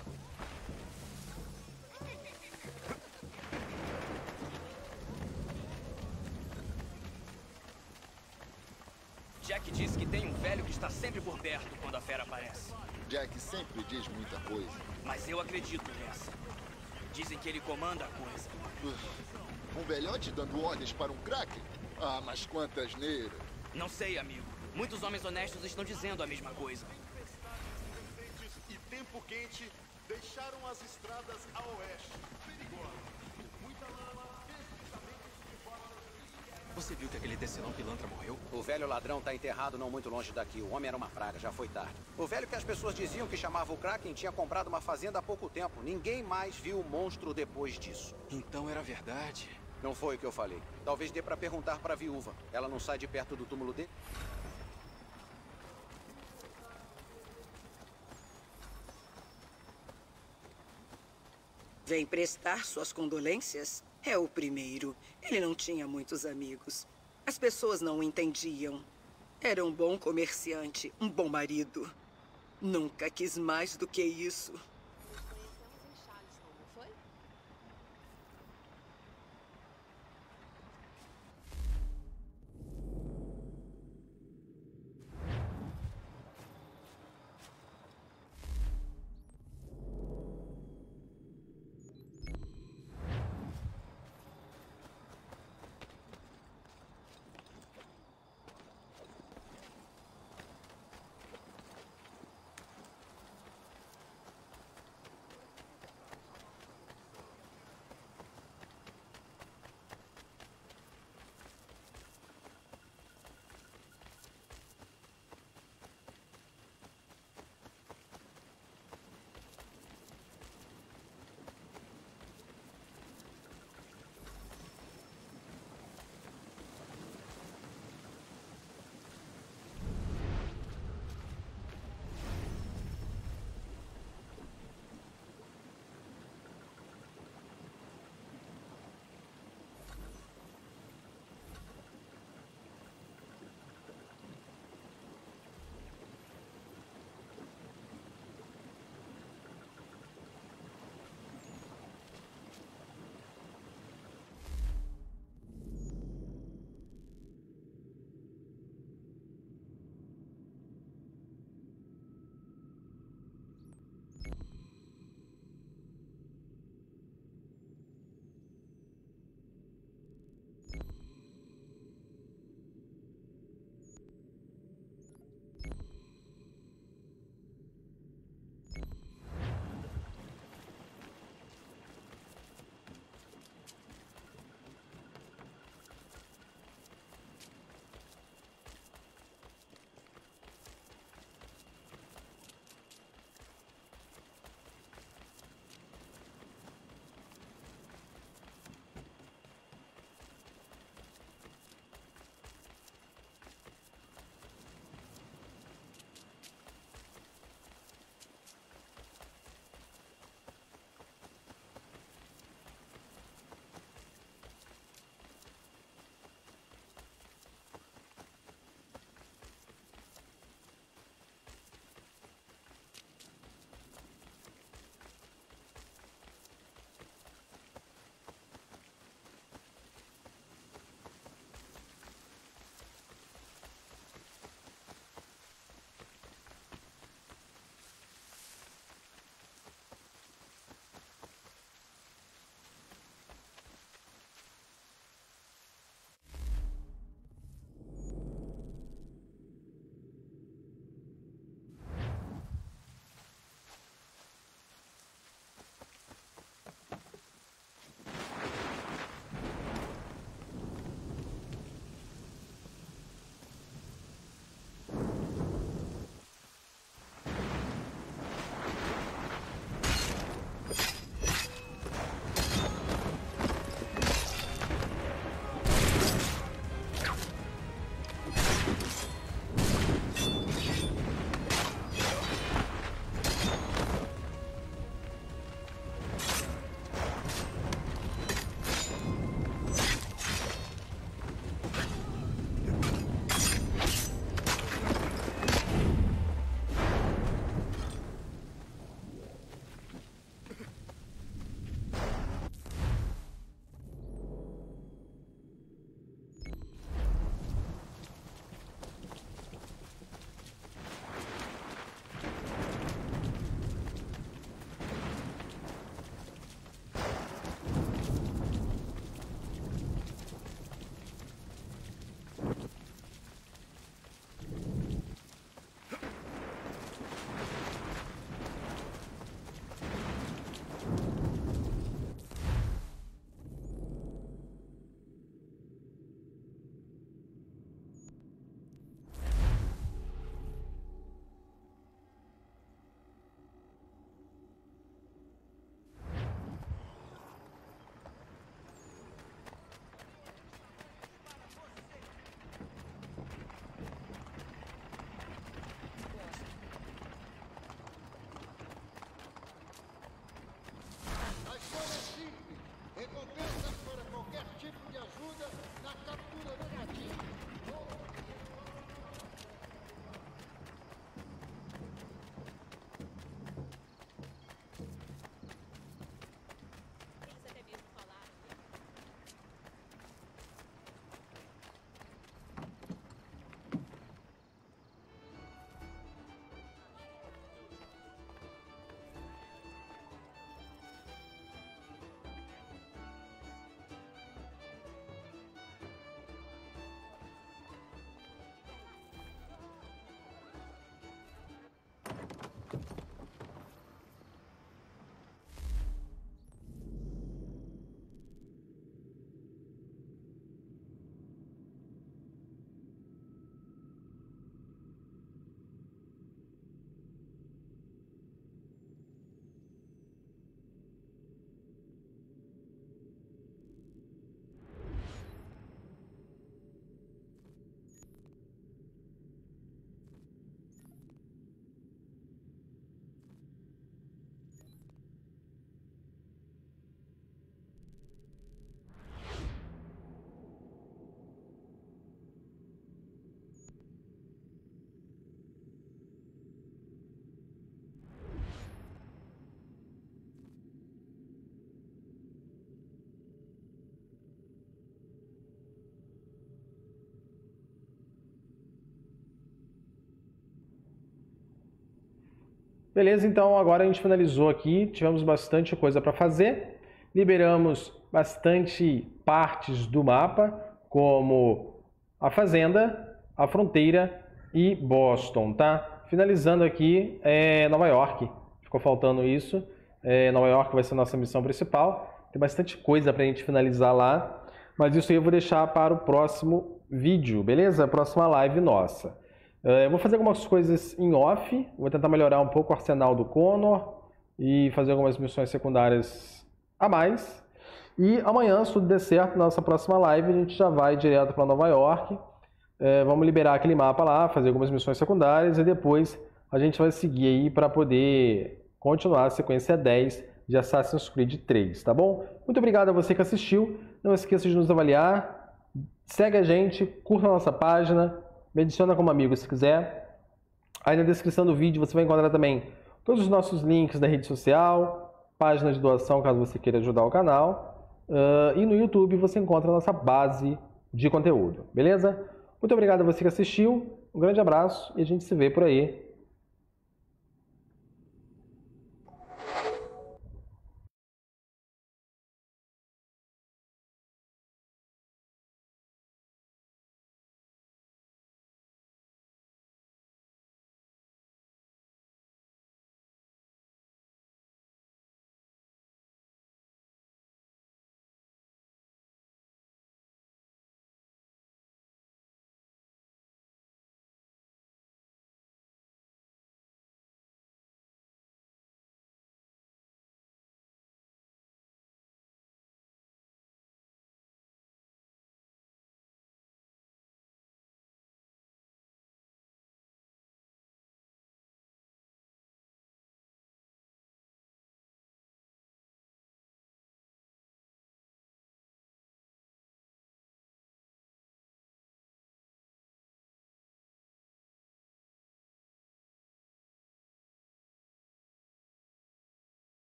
Jack disse que tem um velho que está sempre por perto quando a fera aparece. Jack sempre diz muita coisa. Mas eu acredito nessa. Dizem que ele comanda a coisa. Um velhote dando ordens para um Kraken? Ah, mas quanta asneira. Não sei, amigo. Muitos homens honestos estão dizendo a mesma coisa. E tempo quente deixaram as estradas a oeste. Perigosas. Muita lama, deslizamentos de bordas. Você viu que aquele tecelão pilantra morreu? O velho ladrão tá enterrado não muito longe daqui. O homem era uma praga, já foi tarde. O velho que as pessoas diziam que chamava o Kraken tinha comprado uma fazenda há pouco tempo. Ninguém mais viu o monstro depois disso. Então era verdade. Não foi o que eu falei. Talvez dê pra perguntar pra viúva. Ela não sai de perto do túmulo dele? Vem prestar suas condolências? É o primeiro. Ele não tinha muitos amigos. As pessoas não o entendiam. Era um bom comerciante, um bom marido. Nunca quis mais do que isso. tipo de ajuda na captura do gatinho. Beleza, então agora a gente finalizou aqui, tivemos bastante coisa para fazer, liberamos bastante partes do mapa, como a fazenda, a fronteira e Boston, tá? Finalizando aqui é Nova York, ficou faltando isso, é, Nova York vai ser a nossa missão principal, tem bastante coisa para a gente finalizar lá, mas isso aí eu vou deixar para o próximo vídeo, beleza? A próxima live nossa. Eu vou fazer algumas coisas em off, vou tentar melhorar um pouco o arsenal do Connor e fazer algumas missões secundárias a mais. E amanhã, se tudo der certo, na nossa próxima live, a gente já vai direto para Nova York. É, vamos liberar aquele mapa lá, fazer algumas missões secundárias e depois a gente vai seguir aí para poder continuar a sequência dez de Assassin's Creed três, tá bom? Muito obrigado a você que assistiu, não esqueça de nos avaliar, segue a gente, curta a nossa página, me adiciona como amigo se quiser. Aí na descrição do vídeo você vai encontrar também todos os nossos links da rede social, página de doação caso você queira ajudar o canal. Uh, e no YouTube você encontra a nossa base de conteúdo, beleza? Muito obrigado a você que assistiu, um grande abraço e a gente se vê por aí